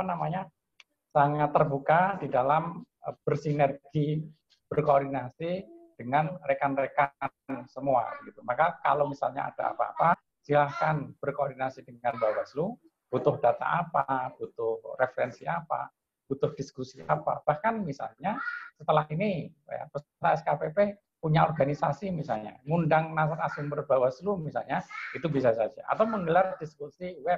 sangat terbuka di dalam bersinergi, berkoordinasi dengan rekan-rekan semua gitu. Maka kalau misalnya ada apa-apa, silahkan berkoordinasi dengan Bawaslu, butuh data apa, butuh referensi apa, butuh diskusi apa. Bahkan misalnya setelah ini peserta SKPP punya organisasi misalnya, ngundang narasumber Bawaslu misalnya, itu bisa saja. Atau menggelar diskusi web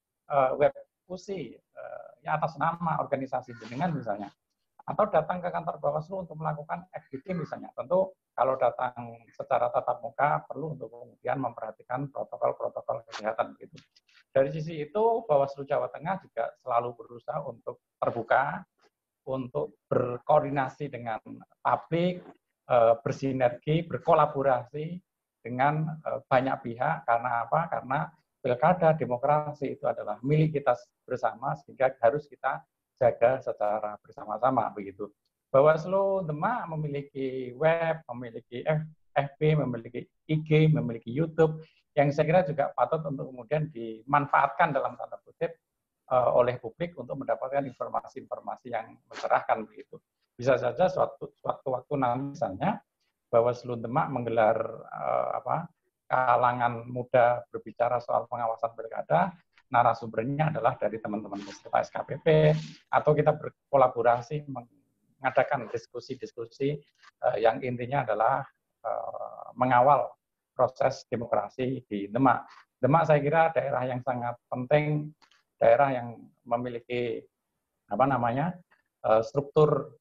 ya atas nama organisasi jenengan misalnya. Atau datang ke kantor Bawaslu untuk melakukan FGD misalnya. Tentu kalau datang secara tatap muka perlu untuk kemudian memperhatikan protokol-protokol kesehatan begitu. Dari sisi itu Bawaslu Jawa Tengah juga selalu berusaha untuk terbuka, untuk berkoordinasi dengan publik, bersinergi, berkolaborasi dengan banyak pihak. Karena apa? Karena pilkada demokrasi itu adalah milik kita bersama, sehingga harus kita jaga secara bersama-sama begitu. Bawaslu Demak memiliki web, memiliki FB, memiliki IG, memiliki YouTube, yang saya kira juga patut untuk kemudian dimanfaatkan dalam tanda kutip oleh publik untuk mendapatkan informasi-informasi yang mencerahkan begitu. Bisa saja suatu waktu nanti misalnya Bawaslu Demak menggelar kalangan muda berbicara soal pengawasan pilkada, narasumbernya adalah dari teman-teman peserta SKPP, atau kita berkolaborasi mengadakan diskusi-diskusi yang intinya adalah mengawal proses demokrasi di Demak. Demak saya kira daerah yang sangat penting, daerah yang memiliki struktur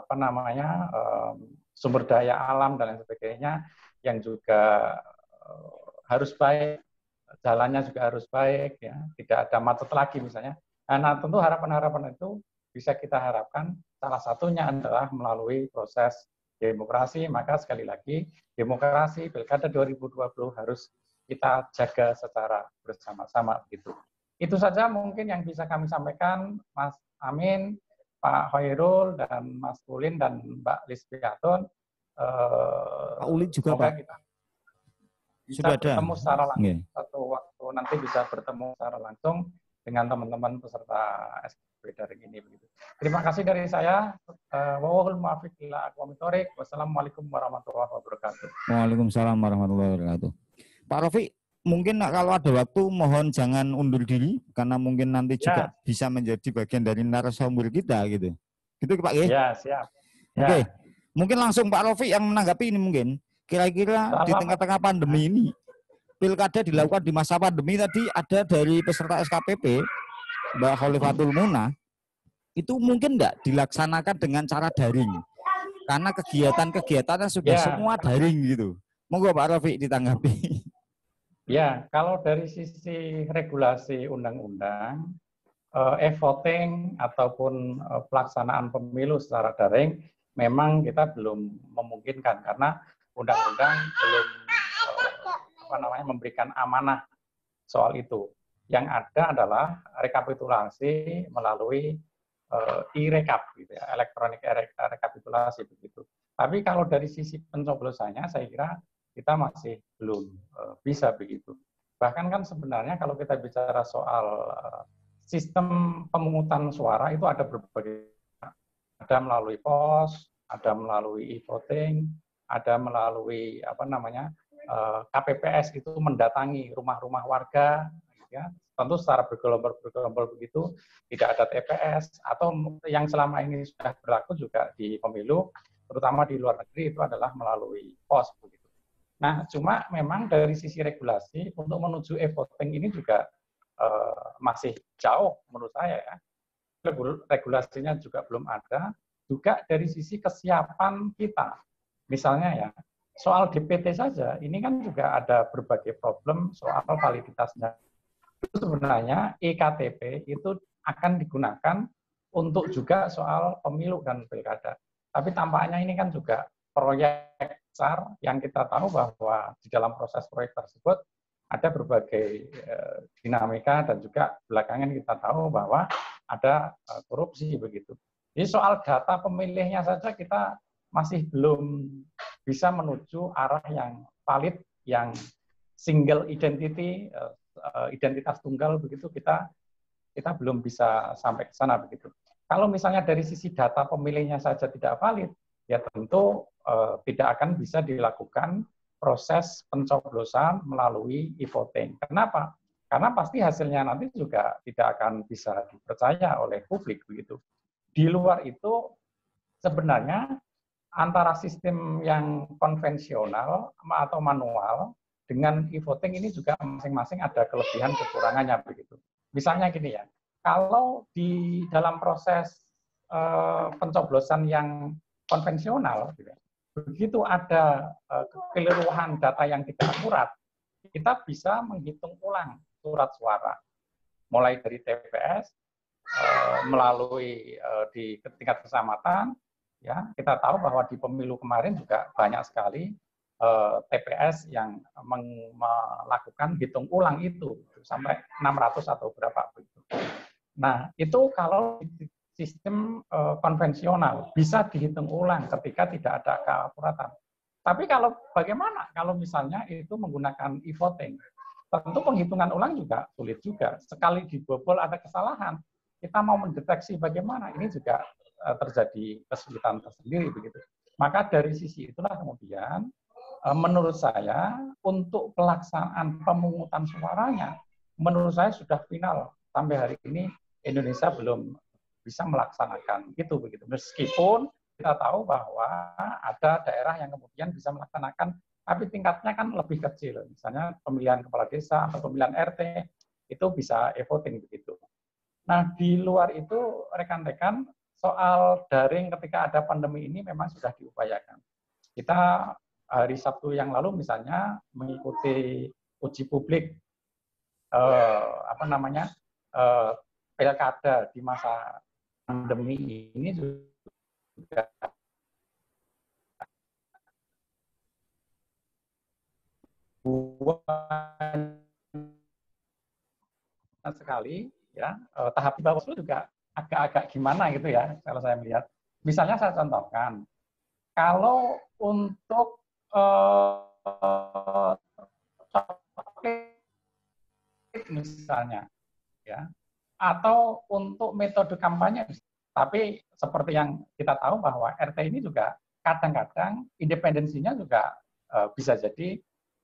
sumber daya alam dan lain sebagainya yang juga harus baik, jalannya juga harus baik, ya, tidak ada macet lagi misalnya. Nah, tentu harapan-harapan itu bisa kita harapkan salah satunya adalah melalui proses demokrasi. Maka sekali lagi, demokrasi Pilkada 2020 harus kita jaga secara bersama-sama begitu. Itu saja mungkin yang bisa kami sampaikan, Mas Amin, Pak Hoirul, dan Mas Ulin, dan Mbak Lisbiatun. Pak Ulin juga, Pak. Kita bisa bertemu secara langsung, satu waktu nanti bisa bertemu secara langsung dengan teman-teman peserta SKP daring ini begitu. Terima kasih dari saya. Wallahul muwaffiq ila aqwamit thoriq. Wassalamualaikum warahmatullahi wabarakatuh. Waalaikumsalam warahmatullahi wabarakatuh. Pak Rofi, mungkin kalau ada waktu mohon jangan undur diri karena mungkin nanti juga bisa menjadi bagian dari narasumber kita gitu. Gitu Pak G? Ya, siap. Oke. Mungkin langsung Pak Rofi yang menanggapi ini mungkin. Kira-kira di tengah-tengah pandemi ini pilkada dilakukan di masa pandemi tadi ada dari peserta SKPP Mbak Kholifatul Muna itu mungkin enggak dilaksanakan dengan cara daring karena kegiatan-kegiatannya sudah semua daring gitu. Monggo Pak Rofi ditanggapi. Ya, kalau dari sisi regulasi undang-undang, e-voting ataupun pelaksanaan pemilu secara daring memang kita belum memungkinkan karena undang-undang belum memberikan amanah soal itu. Yang ada adalah rekapitulasi melalui e-rekap, gitu ya, elektronik rekapitulasi begitu. Tapi kalau dari sisi pencoblosannya, saya kira kita masih belum bisa begitu. Bahkan kan sebenarnya kalau kita bicara soal sistem pemungutan suara itu ada berbagai, ada melalui pos, ada melalui e-voting, ada melalui KPPS itu mendatangi rumah-rumah warga, ya, tentu secara bergelombol begitu, tidak ada TPS, atau yang selama ini sudah berlaku juga di pemilu, terutama di luar negeri itu adalah melalui pos begitu. Nah, cuma memang dari sisi regulasi untuk menuju e-voting ini juga masih jauh menurut saya ya. Regulasinya juga belum ada, juga dari sisi kesiapan kita. Misalnya ya, soal DPT saja, ini kan juga ada berbagai problem soal validitasnya. Sebenarnya e-KTP itu akan digunakan untuk juga soal pemilu dan pilkada. Tapi tampaknya ini kan juga proyek besar yang kita tahu bahwa di dalam proses proyek tersebut ada berbagai dinamika dan juga belakangan kita tahu bahwa ada korupsi begitu. Jadi soal data pemilihnya saja kita masih belum bisa menuju arah yang valid, yang single identity, identitas tunggal begitu, kita belum bisa sampai ke sana begitu. Kalau misalnya dari sisi data pemilihnya saja tidak valid, ya tentu tidak akan bisa dilakukan proses pencoblosan melalui e-voting. Kenapa? Karena pasti hasilnya nanti juga tidak akan bisa dipercaya oleh publik begitu. Di luar itu sebenarnya antara sistem yang konvensional atau manual dengan e-voting ini juga masing-masing ada kelebihan kekurangannya begitu. Misalnya gini ya, kalau di dalam proses pencoblosan yang konvensional, begitu ada kekeliruan data yang tidak akurat, kita bisa menghitung ulang surat suara, mulai dari TPS, melalui di tingkat kecamatan. Ya, kita tahu bahwa di pemilu kemarin juga banyak sekali TPS yang melakukan hitung ulang itu sampai 600 atau berapa begitu. Nah, itu kalau sistem konvensional bisa dihitung ulang ketika tidak ada keakuratan. Tapi kalau bagaimana kalau misalnya itu menggunakan e-voting? Tentu penghitungan ulang juga sulit juga. Sekali dibobol ada kesalahan, kita mau mendeteksi bagaimana, ini juga terjadi kesulitan tersendiri begitu. Maka dari sisi itulah kemudian menurut saya untuk pelaksanaan pemungutan suaranya menurut saya sudah final. Sampai hari ini Indonesia belum bisa melaksanakan itu begitu. Meskipun kita tahu bahwa ada daerah yang kemudian bisa melaksanakan, tapi tingkatnya kan lebih kecil. Misalnya pemilihan kepala desa atau pemilihan RT itu bisa e-voting begitu. Nah, di luar itu rekan-rekan soal daring ketika ada pandemi ini memang sudah diupayakan. Kita hari Sabtu yang lalu misalnya mengikuti uji publik pilkada di masa pandemi ini juga sekali ya, tahap di Bawaslu juga agak-agak gimana gitu ya kalau saya melihat. Misalnya saya contohkan, kalau untuk misalnya ya, atau untuk metode kampanye, tapi seperti yang kita tahu bahwa RT ini juga kadang-kadang independensinya juga bisa jadi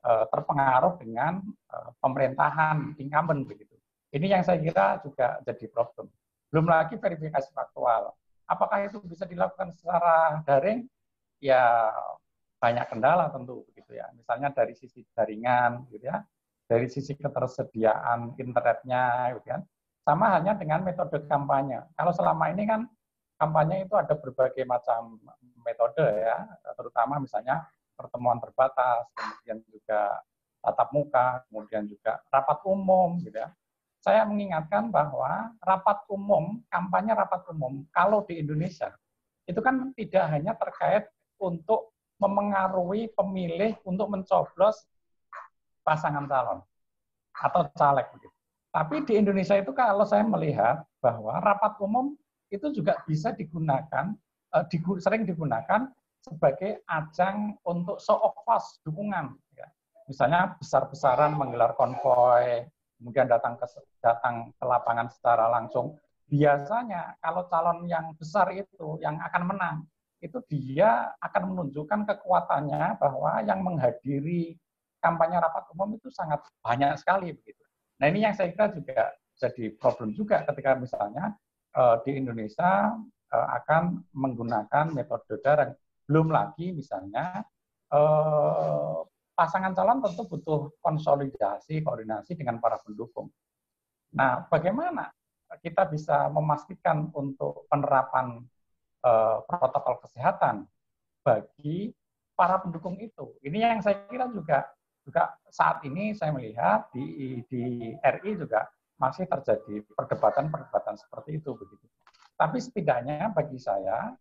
terpengaruh dengan pemerintahan incumbent begitu. Ini yang saya kira juga jadi problem. Belum lagi verifikasi faktual. Apakah itu bisa dilakukan secara daring? Ya banyak kendala tentu begitu ya. Misalnya dari sisi jaringan gitu ya, dari sisi ketersediaan internetnya gitu kan. Sama halnya dengan metode kampanye. Kalau selama ini kan kampanye itu ada berbagai macam metode ya, terutama misalnya pertemuan terbatas, kemudian juga tatap muka, kemudian juga rapat umum gitu ya. Saya mengingatkan bahwa rapat umum, kampanye rapat umum, kalau di Indonesia, itu kan tidak hanya terkait untuk memengaruhi pemilih untuk mencoblos pasangan calon atau caleg. Tapi di Indonesia itu kalau saya melihat bahwa rapat umum itu juga bisa digunakan, sering digunakan sebagai ajang untuk show of force, dukungan. Misalnya besar-besaran menggelar konvoy, kemudian datang ke lapangan secara langsung. Biasanya kalau calon yang besar itu yang akan menang, itu dia akan menunjukkan kekuatannya bahwa yang menghadiri kampanye rapat umum itu sangat banyak sekali begitu. Nah ini yang saya kira juga jadi problem juga ketika misalnya di Indonesia akan menggunakan metode daring. Belum lagi misalnya pasangan calon tentu butuh konsolidasi, koordinasi dengan para pendukung. Nah, bagaimana kita bisa memastikan untuk penerapan protokol kesehatan bagi para pendukung itu? Ini yang saya kira juga saat ini saya melihat di RI juga masih terjadi perdebatan seperti itu begitu. Tapi setidaknya bagi saya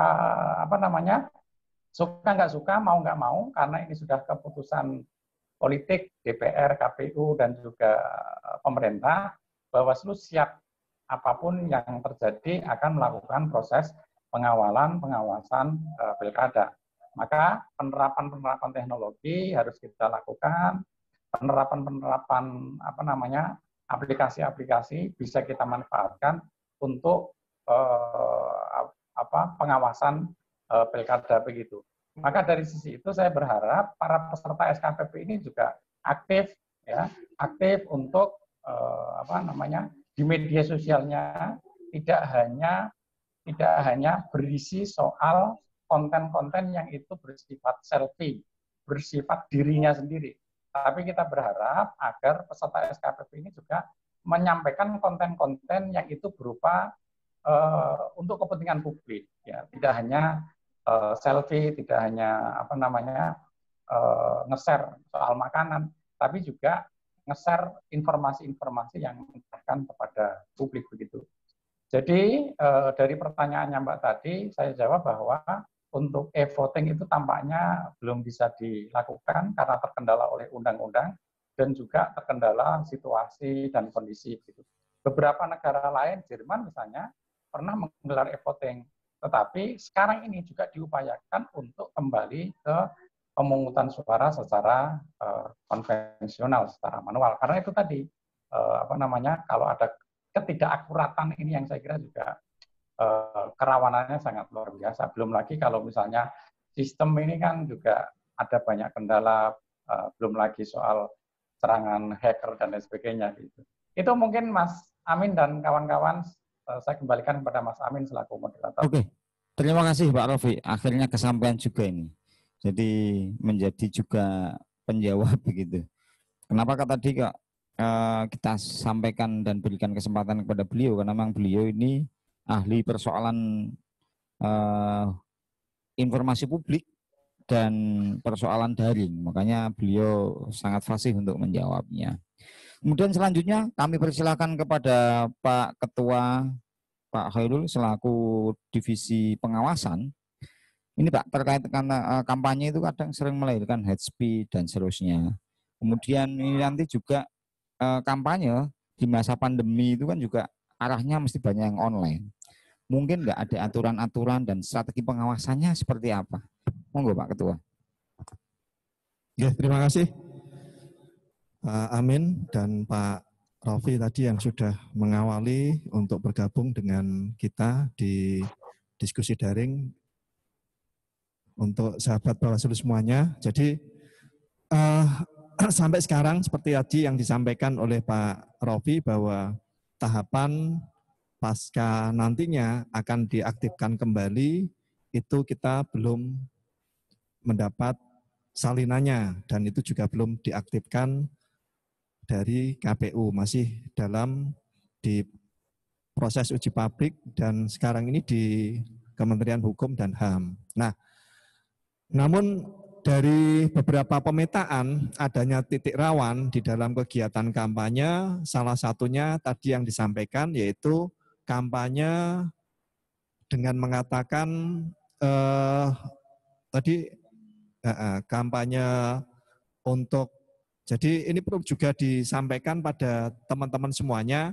suka nggak suka, mau nggak mau, karena ini sudah keputusan politik DPR, KPU, dan juga pemerintah, Bawaslu siap apapun yang terjadi akan melakukan proses pengawasan pilkada. Maka penerapan teknologi harus kita lakukan, penerapan aplikasi-aplikasi bisa kita manfaatkan untuk pengawasan pilkada begitu. Maka dari sisi itu saya berharap para peserta SKPP ini juga aktif untuk di media sosialnya tidak hanya berisi soal konten-konten yang itu bersifat selfie, bersifat dirinya sendiri. Tapi kita berharap agar peserta SKPP ini juga menyampaikan konten-konten yang itu berupa untuk kepentingan publik, ya, tidak hanya selfie, tidak hanya nge-share soal makanan, tapi juga nge-share informasi-informasi yang mengarahkan kepada publik begitu. Jadi dari pertanyaannya Mbak tadi, saya jawab bahwa untuk e-voting itu tampaknya belum bisa dilakukan karena terkendala oleh undang-undang dan juga terkendala situasi dan kondisi begitu. Beberapa negara lain, Jerman misalnya, pernah menggelar e-voting, tetapi sekarang ini juga diupayakan untuk kembali ke pemungutan suara secara konvensional, secara manual. Karena itu tadi kalau ada ketidakakuratan ini yang saya kira juga kerawanannya sangat luar biasa. Belum lagi kalau misalnya sistem ini kan juga ada banyak kendala, belum lagi soal serangan hacker dan lain sebagainya. Gitu. Itu mungkin Mas Amin dan kawan-kawan, saya kembalikan kepada Mas Amin selaku moderator. Oke, terima kasih Pak Rofi. Akhirnya kesampaian juga ini. Jadi menjadi juga penjawab begitu. Kenapa tadi Kak kita sampaikan dan berikan kesempatan kepada beliau, karena memang beliau ini ahli persoalan informasi publik dan persoalan daring, makanya beliau sangat fasih untuk menjawabnya. Kemudian selanjutnya kami persilakan kepada Pak Ketua Pak Khairul selaku Divisi Pengawasan. Ini Pak, terkait karena kampanye itu kadang sering melahirkan hate speech dan seterusnya. Kemudian ini nanti juga kampanye di masa pandemi itu kan juga arahnya mesti banyak yang online. Mungkin nggak ada aturan-aturan dan strategi pengawasannya seperti apa? Monggo Pak Ketua. Ya, terima kasih Pak Amin dan Pak Rofi tadi yang sudah mengawali untuk bergabung dengan kita di diskusi daring untuk sahabat Bawaslu semuanya. Jadi sampai sekarang seperti tadi yang disampaikan oleh Pak Rofi bahwa tahapan pasca nantinya akan diaktifkan kembali itu kita belum mendapat salinannya dan itu juga belum diaktifkan dari KPU, masih di proses uji publik dan sekarang ini di Kementerian Hukum dan HAM. Nah, namun dari beberapa pemetaan adanya titik rawan di dalam kegiatan kampanye, salah satunya tadi yang disampaikan yaitu kampanye dengan mengatakan kampanye untuk, jadi ini perlu juga disampaikan pada teman-teman semuanya,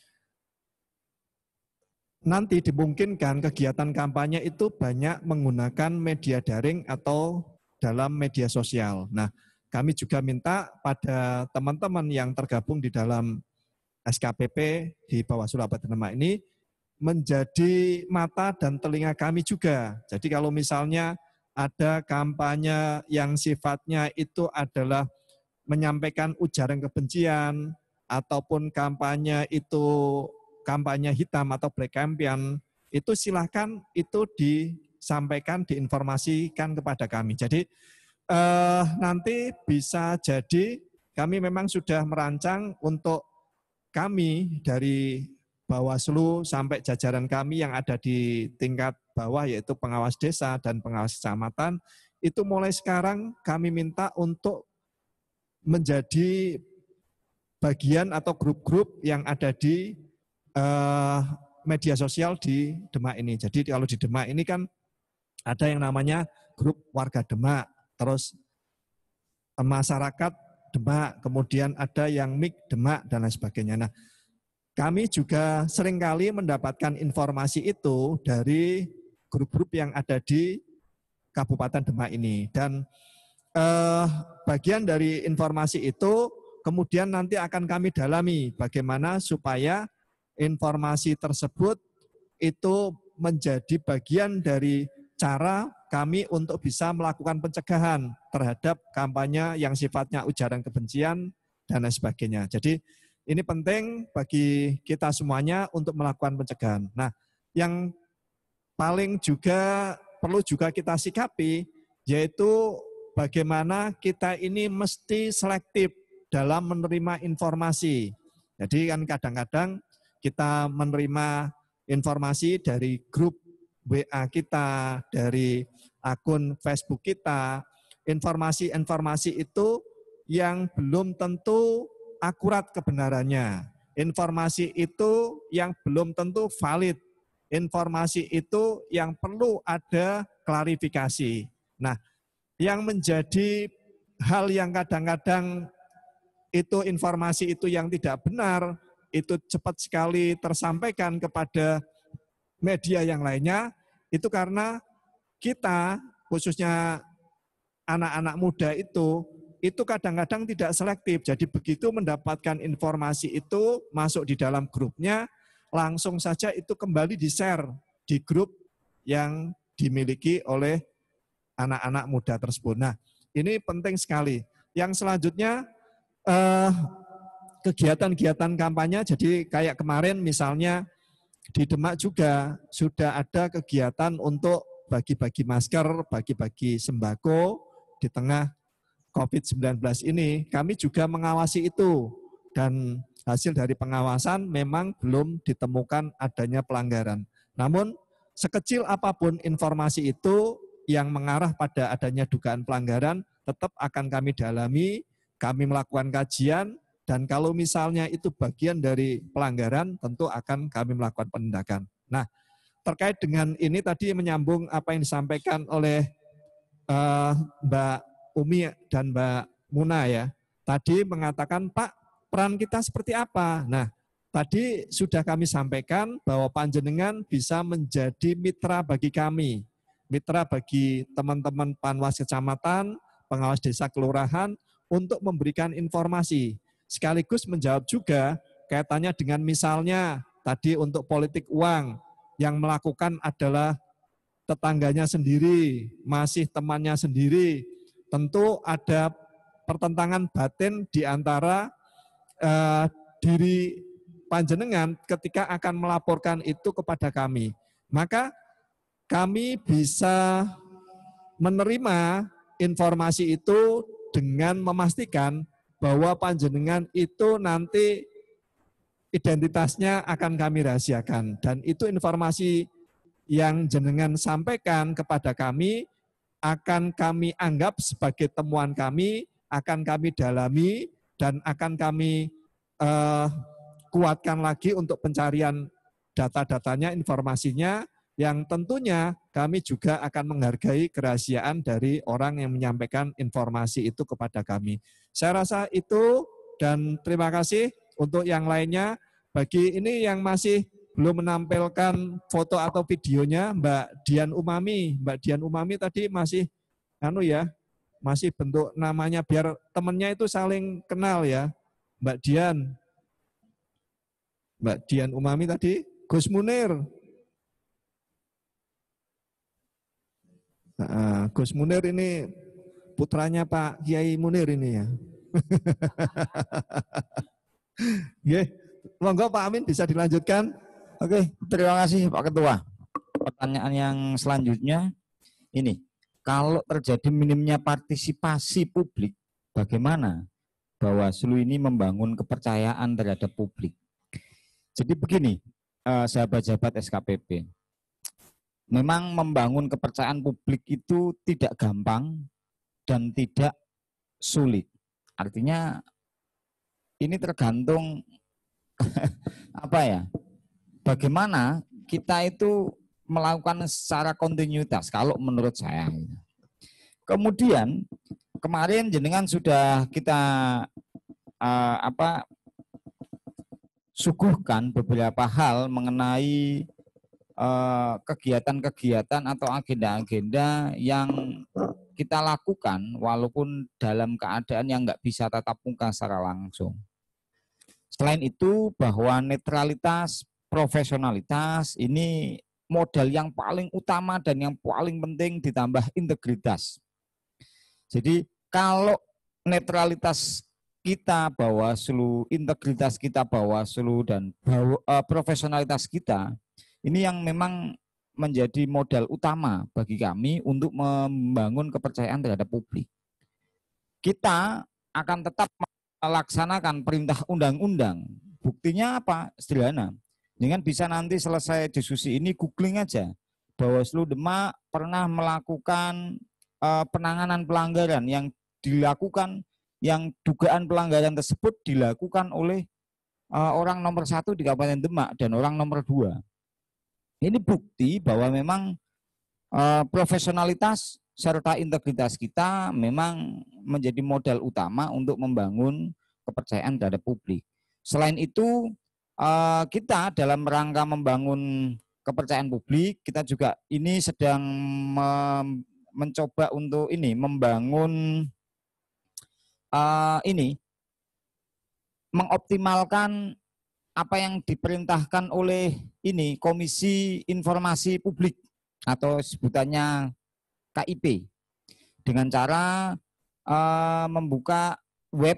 nanti dimungkinkan kegiatan kampanye itu banyak menggunakan media daring atau dalam media sosial. Nah, kami juga minta pada teman-teman yang tergabung di dalam SKPP di Bawaslu Kabupaten Demak ini menjadi mata dan telinga kami juga. Jadi kalau misalnya ada kampanye yang sifatnya itu adalah menyampaikan ujaran kebencian ataupun kampanye itu kampanye hitam atau black campaign, itu silahkan itu disampaikan, diinformasikan kepada kami. Jadi nanti bisa jadi kami memang sudah merancang untuk kami dari Bawaslu sampai jajaran kami yang ada di tingkat bawah yaitu pengawas desa dan pengawas kecamatan, itu mulai sekarang kami minta untuk menjadi bagian atau grup-grup yang ada di media sosial di Demak ini. Jadi kalau di Demak ini kan ada yang namanya grup warga Demak, terus masyarakat Demak, kemudian ada yang MIK Demak dan lain sebagainya. Nah, kami juga seringkali mendapatkan informasi itu dari grup-grup yang ada di Kabupaten Demak ini. Dan bagian dari informasi itu kemudian nanti akan kami dalami bagaimana supaya informasi tersebut itu menjadi bagian dari cara kami untuk bisa melakukan pencegahan terhadap kampanye yang sifatnya ujaran kebencian dan lain sebagainya. Jadi ini penting bagi kita semuanya untuk melakukan pencegahan. Nah, yang paling juga perlu juga kita sikapi yaitu bagaimana kita ini mesti selektif dalam menerima informasi. Jadi kan kadang-kadang kita menerima informasi dari grup WA kita, dari akun Facebook kita, informasi-informasi itu yang belum tentu akurat kebenarannya. Informasi itu yang belum tentu valid. Informasi itu yang perlu ada klarifikasi. Nah, yang menjadi hal yang kadang-kadang itu informasi itu yang tidak benar, itu cepat sekali tersampaikan kepada media yang lainnya, itu karena kita, khususnya anak-anak muda itu kadang-kadang tidak selektif. Jadi begitu mendapatkan informasi itu masuk di dalam grupnya, langsung saja itu kembali di-share di grup yang dimiliki oleh anak-anak muda tersebut. Nah, ini penting sekali. Yang selanjutnya, kegiatan-kegiatan kampanye, jadi kayak kemarin misalnya di Demak juga sudah ada kegiatan untuk bagi-bagi masker, bagi-bagi sembako di tengah COVID-19 ini. Kami juga mengawasi itu dan hasil dari pengawasan memang belum ditemukan adanya pelanggaran. Namun sekecil apapun informasi itu yang mengarah pada adanya dugaan pelanggaran tetap akan kami dalami, kami melakukan kajian, dan kalau misalnya itu bagian dari pelanggaran, tentu akan kami melakukan penindakan. Nah, terkait dengan ini tadi menyambung apa yang disampaikan oleh Mbak Umi dan Mbak Muna ya. Tadi mengatakan, Pak, peran kita seperti apa? Nah, tadi sudah kami sampaikan bahwa panjenengan bisa menjadi mitra bagi kami. Mitra bagi teman-teman panwas kecamatan, pengawas desa kelurahan, untuk memberikan informasi. Sekaligus menjawab juga kaitannya dengan misalnya tadi untuk politik uang yang melakukan adalah tetangganya sendiri, masih temannya sendiri. Tentu ada pertentangan batin di antara diri panjenengan ketika akan melaporkan itu kepada kami. Maka kami bisa menerima informasi itu dengan memastikan bahwa panjenengan itu nanti identitasnya akan kami rahasiakan. Dan itu informasi yang jenengan sampaikan kepada kami akan kami anggap sebagai temuan kami, akan kami dalami, dan akan kami kuatkan lagi untuk pencarian data-datanya, informasinya, yang tentunya kami juga akan menghargai kerahasiaan dari orang yang menyampaikan informasi itu kepada kami. Saya rasa itu, dan terima kasih untuk yang lainnya. Bagi ini yang masih belum menampilkan foto atau videonya, Mbak Dian Umami. Mbak Dian Umami tadi masih masih bentuk namanya biar temennya itu saling kenal ya. Mbak Dian Umami tadi, Gus Munir. Gus Munir ini putranya Pak Kiai Munir ini ya. Monggo Pak Amin bisa dilanjutkan. Oke, terima kasih Pak Ketua. Pertanyaan yang selanjutnya ini, kalau terjadi minimnya partisipasi publik, bagaimana Bawaslu ini membangun kepercayaan terhadap publik? Jadi begini, sahabat-sahabat SKPP, memang membangun kepercayaan publik itu tidak gampang dan tidak sulit. Artinya ini tergantung bagaimana kita itu melakukan secara kontinuitas kalau menurut saya. Kemudian kemarin jenengan sudah kita suguhkan beberapa hal mengenai kegiatan-kegiatan atau agenda-agenda yang kita lakukan walaupun dalam keadaan yang nggak bisa tatap muka secara langsung. Selain itu bahwa netralitas, profesionalitas ini modal yang paling utama dan yang paling penting ditambah integritas. Jadi kalau netralitas kita Bawaslu, integritas kita Bawaslu dan profesionalitas kita ini yang memang menjadi modal utama bagi kami untuk membangun kepercayaan terhadap publik. Kita akan tetap melaksanakan perintah undang-undang. Buktinya apa? Sederhana. Dengan bisa nanti selesai diskusi ini googling aja. Bawaslu Demak pernah melakukan penanganan pelanggaran yang dilakukan, yang dugaan pelanggaran tersebut dilakukan oleh orang nomor 1 di Kabupaten Demak dan orang nomor 2. Ini bukti bahwa memang profesionalitas serta integritas kita memang menjadi modal utama untuk membangun kepercayaan terhadap publik. Selain itu, kita dalam rangka membangun kepercayaan publik, kita juga ini sedang mencoba untuk membangun mengoptimalkan apa yang diperintahkan oleh Komisi Informasi Publik atau sebutannya KIP dengan cara membuka web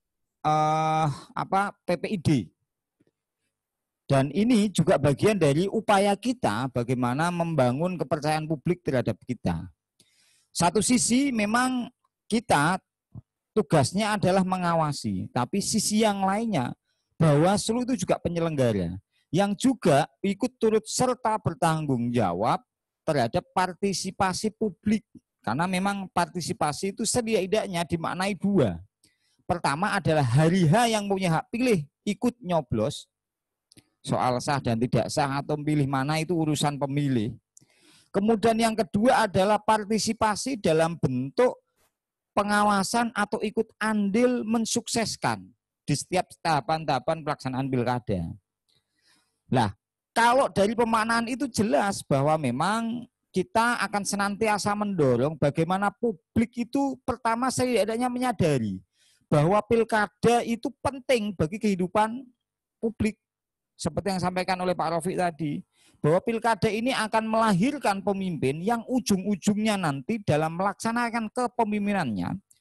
PPID. Dan ini juga bagian dari upaya kita bagaimana membangun kepercayaan publik terhadap kita. Satu sisi memang kita tugasnya adalah mengawasi, tapi sisi yang lainnya Bawaslu itu juga penyelenggara yang juga ikut turut serta bertanggung jawab terhadap partisipasi publik. Karena memang partisipasi itu setidaknya dimaknai dua. Pertama adalah hari H yang punya hak pilih ikut nyoblos. Soal sah dan tidak sah atau pilih mana itu urusan pemilih. Kemudian yang kedua adalah partisipasi dalam bentuk pengawasan atau ikut andil mensukseskan di setiap tahapan-tahapan pelaksanaan pilkada. Nah, kalau dari pemaknaan itu jelas bahwa memang kita akan senantiasa mendorong bagaimana publik itu pertama setidaknya menyadari bahwa pilkada itu penting bagi kehidupan publik. Seperti yang disampaikan oleh Pak Rofiq tadi, bahwa pilkada ini akan melahirkan pemimpin yang ujung-ujungnya nanti dalam melaksanakan kepemimpinannya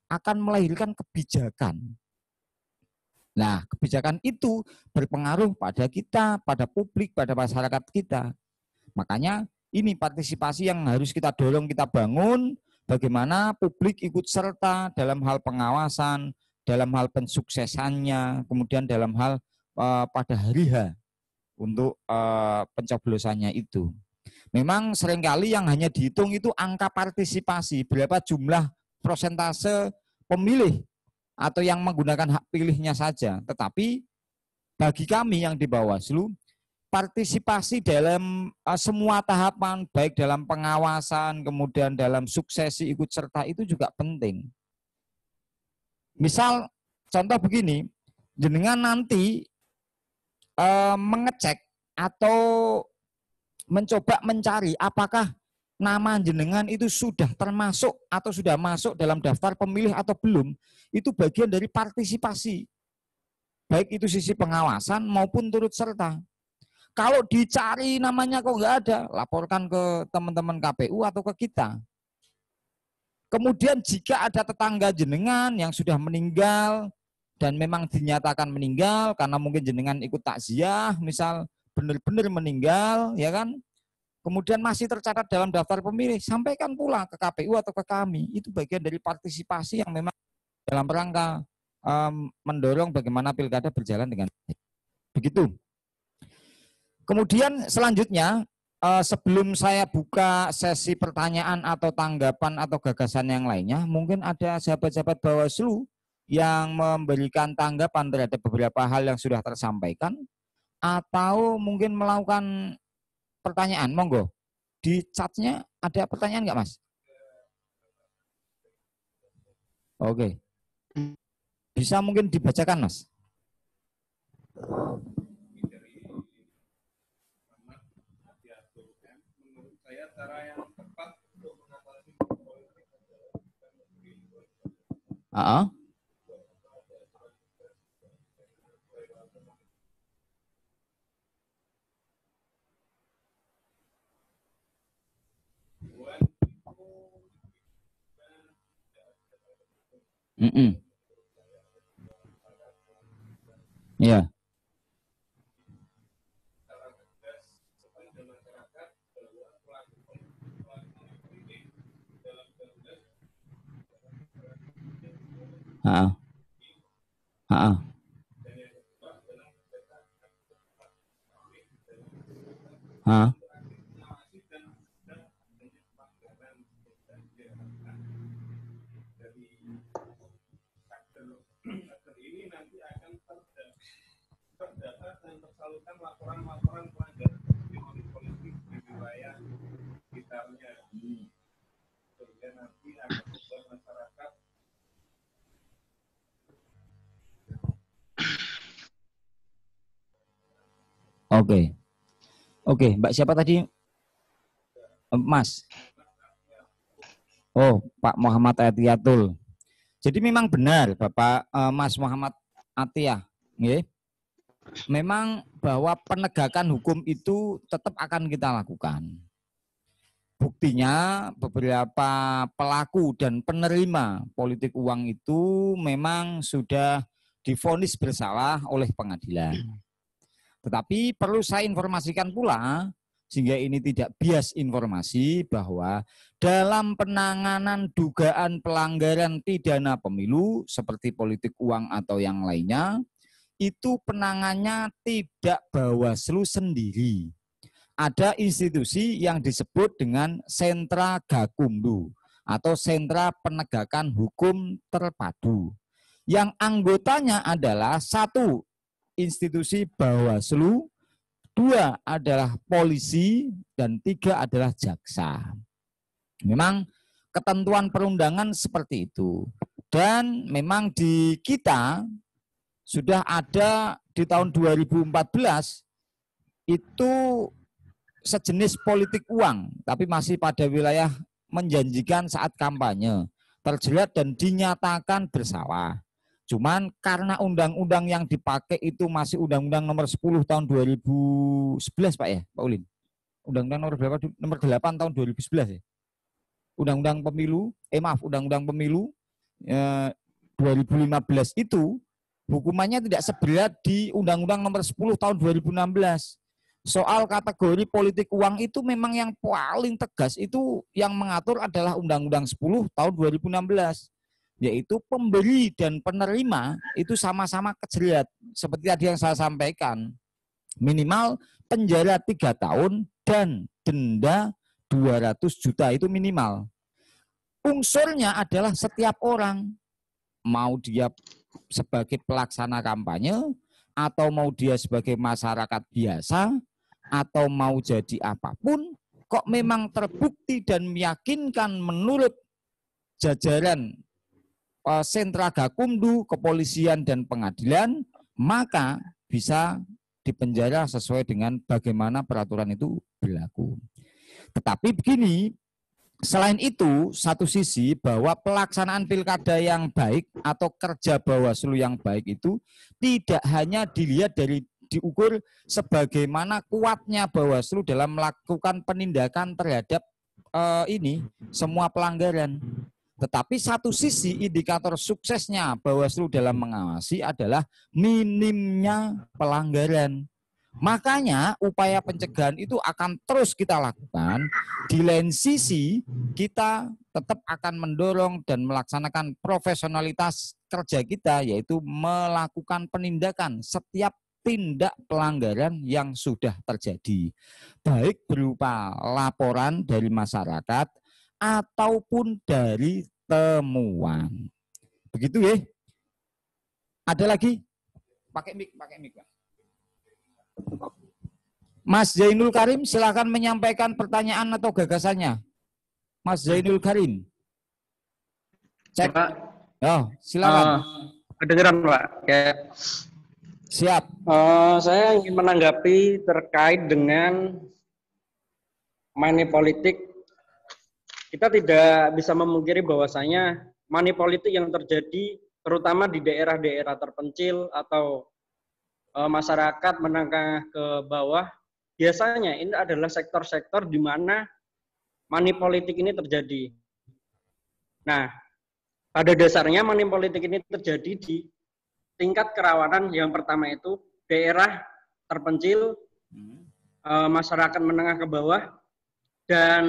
akan melahirkan kebijakan. Nah, kebijakan itu berpengaruh pada kita, pada publik, pada masyarakat kita. Makanya ini partisipasi yang harus kita dorong, kita bangun, bagaimana publik ikut serta dalam hal pengawasan, dalam hal pensuksesannya, kemudian dalam hal pada hari H untuk pencoblosannya itu. Memang seringkali yang hanya dihitung itu angka partisipasi, berapa jumlah persentase pemilih atau yang menggunakan hak pilihnya saja. Tetapi bagi kami yang di Bawaslu, partisipasi dalam semua tahapan, baik dalam pengawasan, kemudian dalam suksesi ikut serta itu juga penting. Misal, contoh begini, jenengan nanti mengecek atau mencoba mencari apakah nama jenengan itu sudah termasuk atau sudah masuk dalam daftar pemilih atau belum, itu bagian dari partisipasi. Baik itu sisi pengawasan maupun turut serta. Kalau dicari namanya kok nggak ada, laporkan ke teman-teman KPU atau ke kita. Kemudian jika ada tetangga jenengan yang sudah meninggal dan memang dinyatakan meninggal karena mungkin jenengan ikut takziah, misal benar-benar meninggal, ya kan? Kemudian masih tercatat dalam daftar pemilih, sampaikan pula ke KPU atau ke kami. Itu bagian dari partisipasi yang memang dalam rangka mendorong bagaimana pilkada berjalan dengan baik. Begitu. Kemudian selanjutnya, sebelum saya buka sesi pertanyaan atau tanggapan atau gagasan yang lainnya, mungkin ada sahabat-sahabat Bawaslu yang memberikan tanggapan terhadap beberapa hal yang sudah tersampaikan, atau mungkin melakukan pertanyaan, monggo. Di chatnya ada pertanyaan nggak, Mas? Oke. Bisa mungkin dibacakan, Mas? Ya. Oke, Mbak siapa tadi? Mas. Oh, Pak Muhammad Atiyatul. Jadi memang benar Bapak Mas Muhammad Atiyah, nggih. Memang bahwa penegakan hukum itu tetap akan kita lakukan. Buktinya beberapa pelaku dan penerima politik uang itu memang sudah divonis bersalah oleh pengadilan. Tetapi perlu saya informasikan pula, sehingga ini tidak bias informasi, bahwa dalam penanganan dugaan pelanggaran pidana pemilu seperti politik uang atau yang lainnya, itu penangannya tidak Bawaslu sendiri. Ada institusi yang disebut dengan Sentra Gakumdu atau Sentra Penegakan Hukum Terpadu, yang anggotanya adalah 1, institusi Bawaslu, 2 adalah polisi, dan 3 adalah jaksa. Memang ketentuan perundangan seperti itu. Dan memang di kita sudah ada di tahun 2014 itu sejenis politik uang, tapi masih pada wilayah menjanjikan saat kampanye, terjerat dan dinyatakan bersalah. Cuman karena undang-undang yang dipakai itu masih Undang-Undang nomor 10 tahun 2011 Pak ya, Pak Ulin. Undang-Undang nomor berapa? Nomor 8 tahun 2011 ya. Undang-Undang Pemilu, Undang-Undang Pemilu 2015 itu hukumannya tidak seberat di Undang-Undang Nomor 10 tahun 2016. Soal kategori politik uang itu memang yang paling tegas itu yang mengatur adalah Undang-Undang 10 tahun 2016. Yaitu pemberi dan penerima itu sama-sama kejerat. Seperti tadi yang saya sampaikan. Minimal penjara 3 tahun dan denda 200 juta itu minimal. Unsurnya adalah setiap orang. Mau dia sebagai pelaksana kampanye, atau mau dia sebagai masyarakat biasa, atau mau jadi apapun, kok memang terbukti dan meyakinkan menurut jajaran sentra Gakumdu, kepolisian dan pengadilan, maka bisa dipenjara sesuai dengan bagaimana peraturan itu berlaku. Tetapi begini, selain itu, satu sisi bahwa pelaksanaan pilkada yang baik atau kerja Bawaslu yang baik itu tidak hanya dilihat dari diukur sebagaimana kuatnya Bawaslu dalam melakukan penindakan terhadap semua pelanggaran. Tetapi satu sisi indikator suksesnya Bawaslu dalam mengawasi adalah minimnya pelanggaran. Makanya upaya pencegahan itu akan terus kita lakukan. Di lain sisi kita tetap akan mendorong dan melaksanakan profesionalitas kerja kita, yaitu melakukan penindakan setiap tindak pelanggaran yang sudah terjadi. Baik berupa laporan dari masyarakat ataupun dari temuan. Begitu ya. Ada lagi? Pakai mic, Pak. Mas Zainul Karim, silakan menyampaikan pertanyaan atau gagasannya. Mas Zainul Karim. Cek. Pak. Oh, silakan. Kedengeran, Pak. Oke. Siap. Saya ingin menanggapi terkait dengan money politik. Kita tidak bisa memungkiri bahwasanya money politik yang terjadi terutama di daerah-daerah terpencil atau masyarakat menengah ke bawah, biasanya ini adalah sektor-sektor di mana money politik ini terjadi. Nah, pada dasarnya money politik ini terjadi di tingkat kerawanan yang pertama itu daerah terpencil, masyarakat menengah ke bawah, dan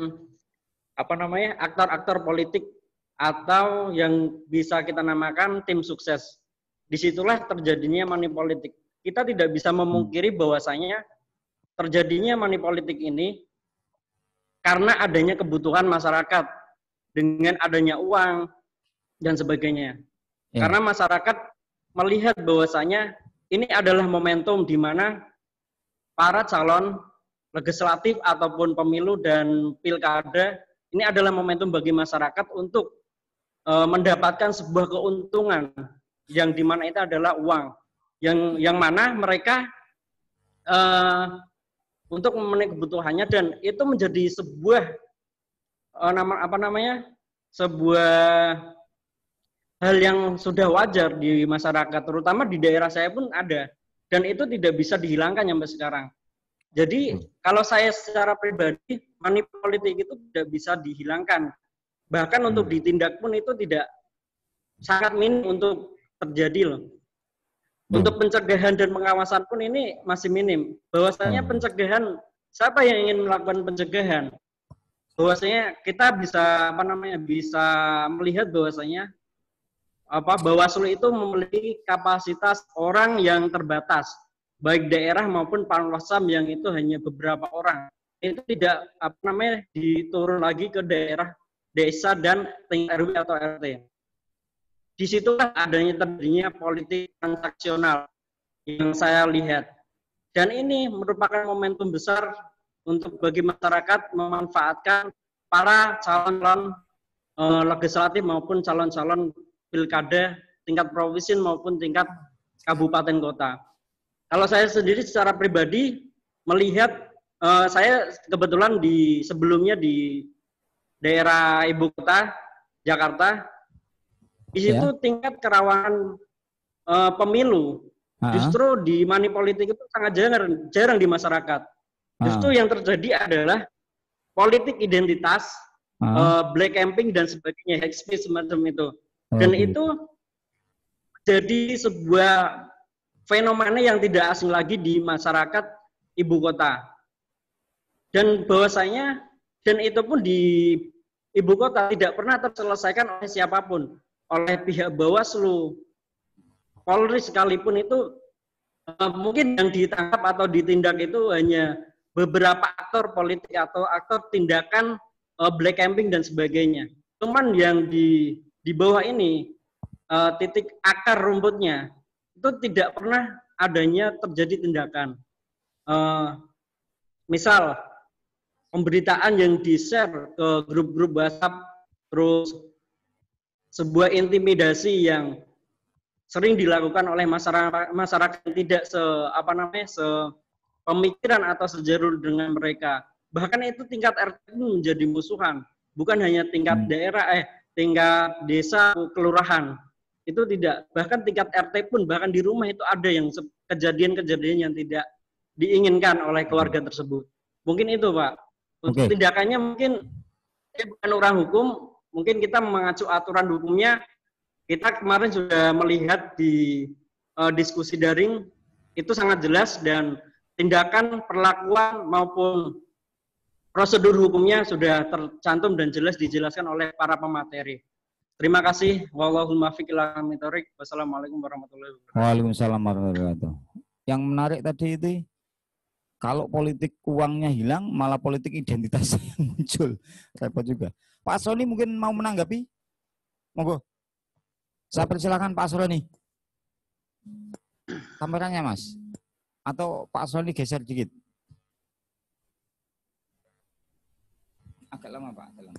aktor-aktor politik atau yang bisa kita namakan tim sukses. Disitulah terjadinya money politik. Kita tidak bisa memungkiri bahwasanya terjadinya money politik ini karena adanya kebutuhan masyarakat dengan adanya uang dan sebagainya. Ya. Karena masyarakat melihat bahwasanya ini adalah momentum di mana para calon legislatif ataupun pemilu dan pilkada ini adalah momentum bagi masyarakat untuk mendapatkan sebuah keuntungan yang dimana itu adalah uang, yang mana mereka untuk memenuhi kebutuhannya, dan itu menjadi sebuah sebuah hal yang sudah wajar di masyarakat, terutama di daerah saya pun ada, dan itu tidak bisa dihilangkan sampai sekarang. Jadi kalau saya secara pribadi, money politik itu tidak bisa dihilangkan, bahkan untuk ditindak pun itu tidak, sangat minim untuk terjadi loh. Untuk pencegahan dan pengawasan pun ini masih minim. Bahwasanya pencegahan, siapa yang ingin melakukan pencegahan? Bahwasanya kita bisa bisa melihat bahwasanya Bawaslu itu memiliki kapasitas orang yang terbatas, baik daerah maupun panwasam yang itu hanya beberapa orang. Itu tidak diturun lagi ke daerah, desa dan tingkat RW atau RT. Di situlah terjadinya politik transaksional yang saya lihat. Dan ini merupakan momentum besar untuk bagi masyarakat memanfaatkan para calon legislatif maupun calon-calon pilkada tingkat provinsi maupun tingkat kabupaten kota. Kalau saya sendiri secara pribadi melihat, saya kebetulan sebelumnya di daerah ibu kota Jakarta. Di situ tingkat kerawanan pemilu justru di money politik itu sangat jarang di masyarakat. Justru yang terjadi adalah politik identitas, black campaign dan sebagainya, hate speech semacam itu. Dan itu jadi sebuah fenomena yang tidak asing lagi di masyarakat ibu kota. Dan bahwasanya, dan itu pun di ibu kota tidak pernah terselesaikan oleh siapapun, oleh pihak Bawaslu, Polri sekalipun itu mungkin yang ditangkap atau ditindak itu hanya beberapa aktor politik atau aktor tindakan black camping dan sebagainya. Cuman yang di bawah ini titik akar rumputnya itu tidak pernah adanya terjadi tindakan. Misal pemberitaan yang di-share ke grup-grup WhatsApp, terus sebuah intimidasi yang sering dilakukan oleh masyarakat yang tidak sepemikiran atau sejarur dengan mereka. Bahkan itu tingkat RT menjadi musuhan, bukan hanya tingkat daerah, tingkat desa, kelurahan. Itu tidak, bahkan tingkat RT pun, bahkan di rumah itu ada yang kejadian-kejadian yang tidak diinginkan oleh keluarga tersebut. Mungkin itu, Pak. Untuk tindakannya mungkin bukan orang hukum, mungkin kita mengacu aturan hukumnya. Kita kemarin sudah melihat di diskusi daring, itu sangat jelas dan tindakan, perlakuan maupun prosedur hukumnya sudah tercantum dan jelas dijelaskan oleh para pemateri. Terima kasih. Wallahul muwaffiq ila aqwamit thoriq. Wassalamualaikum warahmatullahi wabarakatuh. Waalaikumsalam warahmatullahi wabarakatuh. Yang menarik tadi itu, kalau politik uangnya hilang, malah politik identitas yang muncul. Repot juga. Pak Soni mungkin mau menanggapi? Monggo. Saya persilakan Pak Soni. Kameranya, Mas. Atau Pak Soni geser dikit. Agak lama, Pak. Agak lama.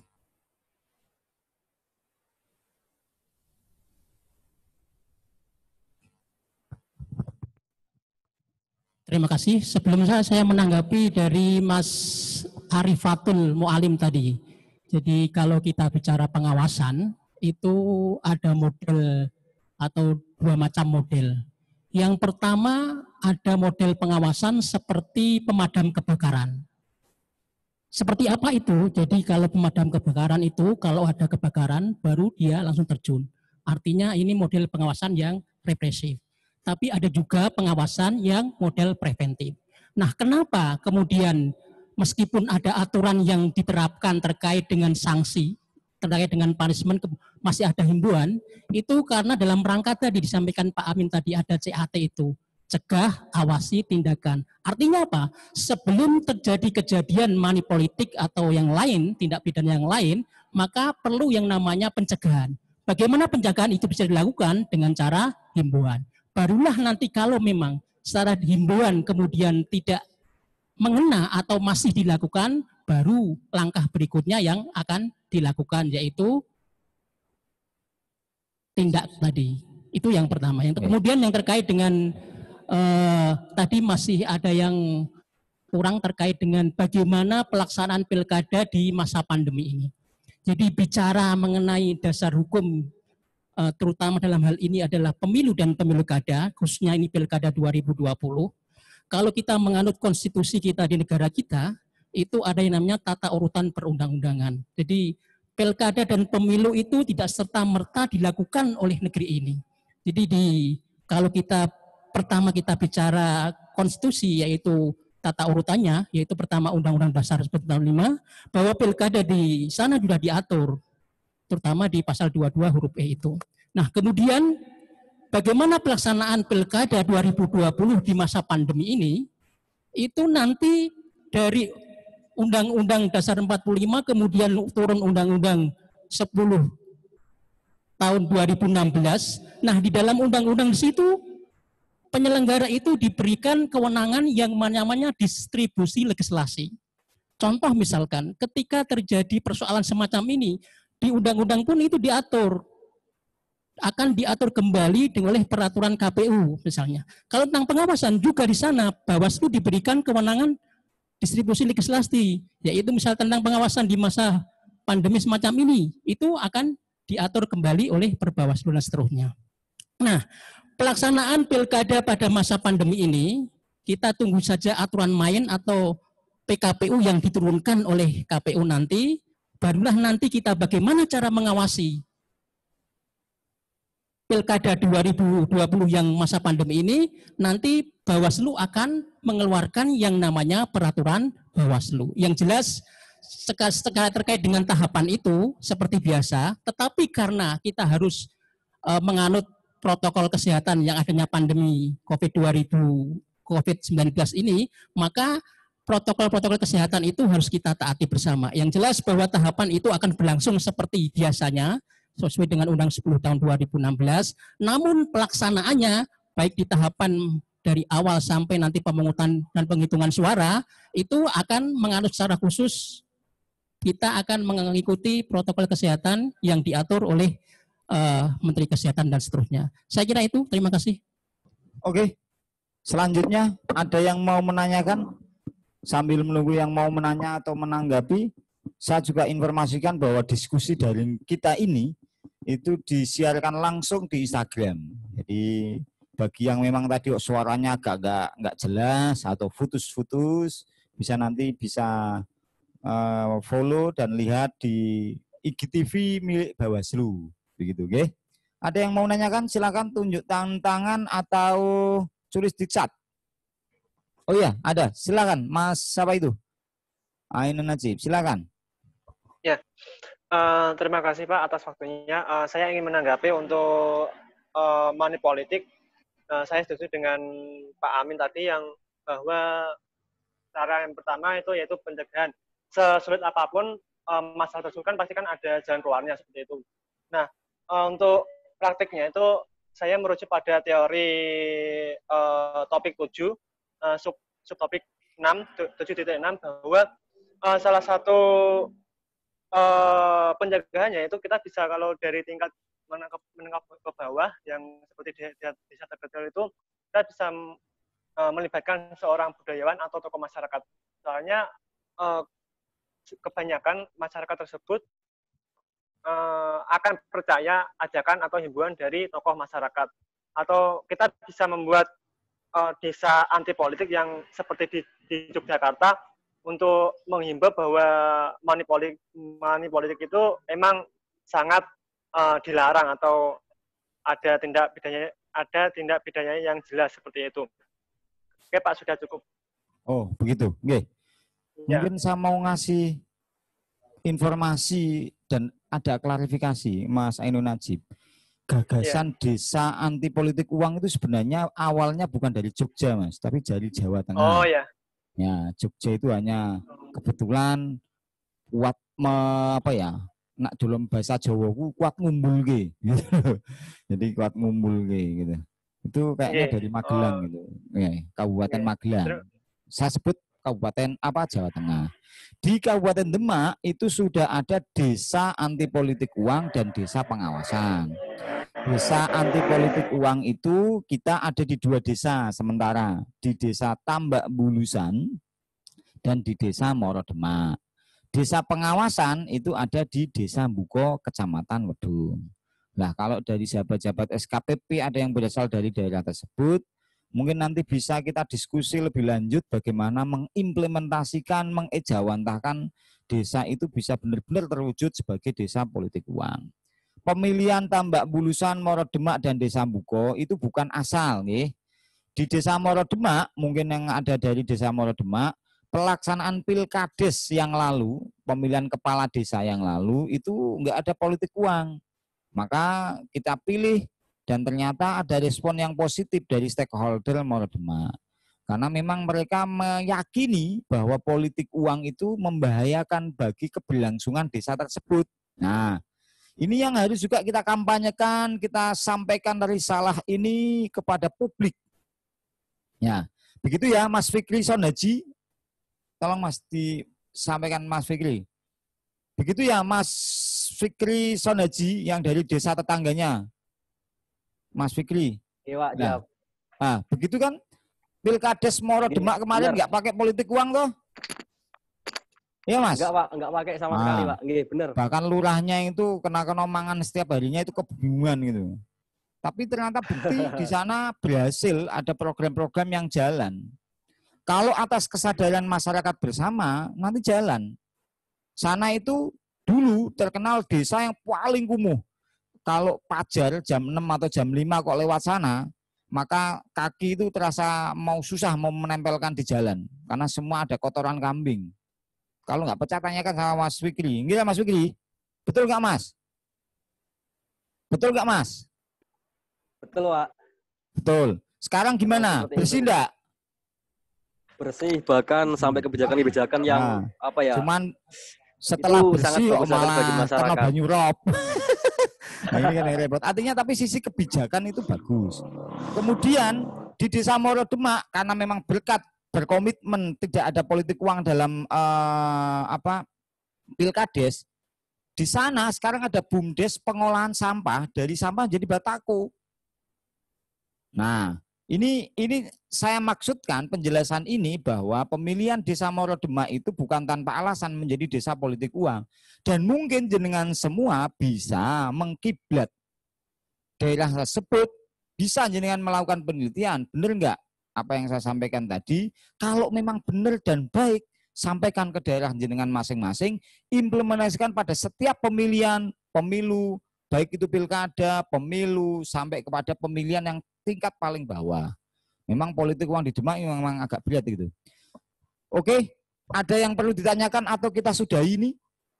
Terima kasih. Sebelum saya menanggapi dari Mas Arifatul Mu'alim tadi. Jadi kalau kita bicara pengawasan, itu ada model atau dua macam model. Yang pertama ada model pengawasan seperti pemadam kebakaran. Seperti apa itu? Jadi kalau pemadam kebakaran itu, kalau ada kebakaran baru dia langsung terjun. Artinya ini model pengawasan yang represif. Tapi ada juga pengawasan yang model preventif. Nah, kenapa kemudian meskipun ada aturan yang diterapkan terkait dengan sanksi, terkait dengan punishment, masih ada himbauan, itu karena dalam rangka tadi disampaikan Pak Amin tadi ada CAT itu, cegah, awasi, tindakan. Artinya apa? Sebelum terjadi kejadian money politik atau yang lain, tindak pidana yang lain, maka perlu yang namanya pencegahan. Bagaimana pencegahan itu bisa dilakukan? Dengan cara himbauan. Barulah nanti kalau memang secara himbauan kemudian tidak mengena atau masih dilakukan, baru langkah berikutnya yang akan dilakukan, yaitu tindak tadi. Itu yang pertama. Yang kemudian yang terkait dengan tadi masih ada yang kurang terkait dengan bagaimana pelaksanaan pilkada di masa pandemi ini. Jadi bicara mengenai dasar hukum, terutama dalam hal ini adalah pemilu dan pemilu kada, khususnya ini pilkada 2020. Kalau kita menganut konstitusi kita di negara kita, itu ada yang namanya tata urutan perundang-undangan. Jadi pilkada dan pemilu itu tidak serta-merta dilakukan oleh negeri ini. Jadi kalau kita pertama kita bicara konstitusi, yaitu tata urutannya, yaitu pertama Undang-Undang Dasar 45, bahwa pilkada di sana sudah diatur, terutama di pasal 22 huruf E itu. Nah, kemudian bagaimana pelaksanaan pilkada 2020 di masa pandemi ini, itu nanti dari Undang-Undang Dasar 45 kemudian turun Undang-Undang 10 tahun 2016. Nah, di dalam undang-undang di situ penyelenggara itu diberikan kewenangan yang namanya distribusi legislasi. Contoh misalkan ketika terjadi persoalan semacam ini, di undang-undang pun itu diatur. Akan diatur kembali oleh peraturan KPU misalnya. Kalau tentang pengawasan juga di sana Bawaslu diberikan kewenangan distribusi legislasi, yaitu misal tentang pengawasan di masa pandemi semacam ini, itu akan diatur kembali oleh Perbawaslu dan seterusnya. Nah, pelaksanaan pilkada pada masa pandemi ini, kita tunggu saja aturan main atau PKPU yang diturunkan oleh KPU nanti, barulah nanti kita bagaimana cara mengawasi. Pilkada 2020 yang masa pandemi ini, nanti Bawaslu akan mengeluarkan yang namanya peraturan Bawaslu. Yang jelas terkait dengan tahapan itu seperti biasa, tetapi karena kita harus menganut protokol kesehatan yang adanya pandemi COVID-19 ini, maka protokol-protokol kesehatan itu harus kita taati bersama. Yang jelas bahwa tahapan itu akan berlangsung seperti biasanya, sesuai dengan Undang 10 tahun 2016, namun pelaksanaannya baik di tahapan dari awal sampai nanti pemungutan dan penghitungan suara itu akan menganut secara khusus, kita akan mengikuti protokol kesehatan yang diatur oleh Menteri Kesehatan dan seterusnya. Saya kira itu, terima kasih. Oke, selanjutnya ada yang mau menanyakan? Sambil menunggu yang mau menanya atau menanggapi, saya juga informasikan bahwa diskusi dari kita ini itu disiarkan langsung di Instagram. Jadi bagi yang memang tadi suaranya agak nggak jelas atau putus-putus, nanti bisa follow dan lihat di IGTV milik Bawaslu. Begitu, oke? Ada yang mau menanyakan? Silakan tunjuk tangan atau tulis di chat. Oh iya, ada. Silakan, Mas. Siapa itu? Ainun Najib. Silakan. Ya, terima kasih Pak atas waktunya. Saya ingin menanggapi untuk money politik. Saya setuju dengan Pak Amin tadi yang bahwa cara yang pertama itu yaitu pencegahan. Sesulit apapun masalah tersebut kan pasti kan ada jalan keluarnya seperti itu. Nah, untuk praktiknya itu saya merujuk pada teori topik 7, subtopik 7.6 bahwa salah satu pencegahannya itu kita bisa kalau dari tingkat menengah ke bawah yang seperti di desa terkecil itu kita bisa melibatkan seorang budayawan atau tokoh masyarakat. Soalnya kebanyakan masyarakat tersebut akan percaya ajakan atau himbauan dari tokoh masyarakat. Atau kita bisa membuat desa anti politik yang seperti di Yogyakarta untuk menghimbau bahwa money politik itu emang sangat dilarang atau ada tindak pidana yang jelas seperti itu. Oke Pak, sudah cukup. Oh begitu, oke. Ya. Mungkin saya mau ngasih informasi dan ada klarifikasi, Mas Ainun Najib. Gagasan desa anti politik uang itu sebenarnya awalnya bukan dari Jogja, Mas, tapi dari Jawa Tengah. Oh ya. Ya, Jogja itu hanya kebetulan kuat nak dalam bahasa Jawa kuat ngumpul gitu. Jadi kuat ngumpul gitu. Itu kayaknya dari Magelang gitu. Ya, Kabupaten Magelang. Saya sebut Kabupaten Jawa Tengah. Di Kabupaten Demak itu sudah ada desa anti politik uang dan desa pengawasan. Desa anti politik uang itu kita ada di 2 desa sementara, di desa Tambak Bulusan dan di desa Moro Demak. Desa pengawasan itu ada di desa Buko, Kecamatan Wedung. Nah, kalau dari sahabat-sahabat SKPP ada yang berasal dari daerah tersebut, mungkin nanti bisa kita diskusi lebih lanjut bagaimana mengimplementasikan, mengejawantahkan desa itu bisa benar-benar terwujud sebagai desa politik uang. Pemilihan Tambak Bulusan, Moro Demak, dan Desa Buko itu bukan asal. Nih. Di Desa Moro Demak, mungkin yang ada dari Desa Moro Demak, pelaksanaan pilkades yang lalu, pemilihan kepala desa yang lalu, itu enggak ada politik uang. Maka kita pilih dan ternyata ada respon yang positif dari stakeholder Moro Demak. Karena memang mereka meyakini bahwa politik uang itu membahayakan bagi keberlangsungan desa tersebut. Nah, ini yang harus juga kita kampanyekan, kita sampaikan risalah ini kepada publik. Ya, begitu ya Mas Fikri Sonhaji. Tolong Mas disampaikan Mas Fikri. Begitu ya Mas Fikri Sonhaji yang dari desa tetangganya. Mas Fikri. Iya, nah, begitu kan Pilkades Moro Demak kemarin nggak pakai politik uang toh? Iya Mas? Enggak Pak, enggak pakai sama sekali Pak. Nggih, bener. Bahkan lurahnya itu kena mangan setiap harinya itu kebingungan gitu. Tapi ternyata bukti di sana berhasil ada program-program yang jalan. Kalau atas kesadaran masyarakat bersama nanti jalan. Sana itu dulu terkenal desa yang paling kumuh. kalau fajar jam 6 atau jam 5 kok lewat sana, maka kaki itu terasa susah mau menempelkan di jalan. Karena semua ada kotoran kambing. Kalau nggak percaya tanyakan sama Mas Fikri. Enggak Mas Fikri? Betul nggak Mas? Betul nggak Mas? Betul, Pak. Betul. Sekarang gimana? Bersih enggak? Bersih, bahkan sampai kebijakan-kebijakan yang Cuman setelah itu bersih sangat bagus bagi malah kena masyarakat. banyu rob. Nah, ini kan yang repot. Artinya tapi sisi kebijakan itu bagus. Kemudian di Desa Moro Demak karena memang berkomitmen tidak ada politik uang dalam Pilkades. Di sana sekarang ada BUMDes pengolahan sampah, dari sampah jadi batako. Nah, ini saya maksudkan penjelasan ini bahwa pemilihan Desa Moro Demak itu bukan tanpa alasan menjadi desa politik uang. Dan mungkin jenengan semua bisa mengkiblat daerah tersebut, bisa jenengan melakukan penelitian, benar enggak? Apa yang saya sampaikan tadi, kalau memang benar dan baik, sampaikan ke daerah jenengan masing-masing, implementasikan pada setiap pemilihan, pemilu, baik itu pilkada, pemilu, sampai kepada pemilihan yang tingkat paling bawah. Memang politik uang di Demak memang agak berat gitu. Oke, ada yang perlu ditanyakan atau kita sudahi ini?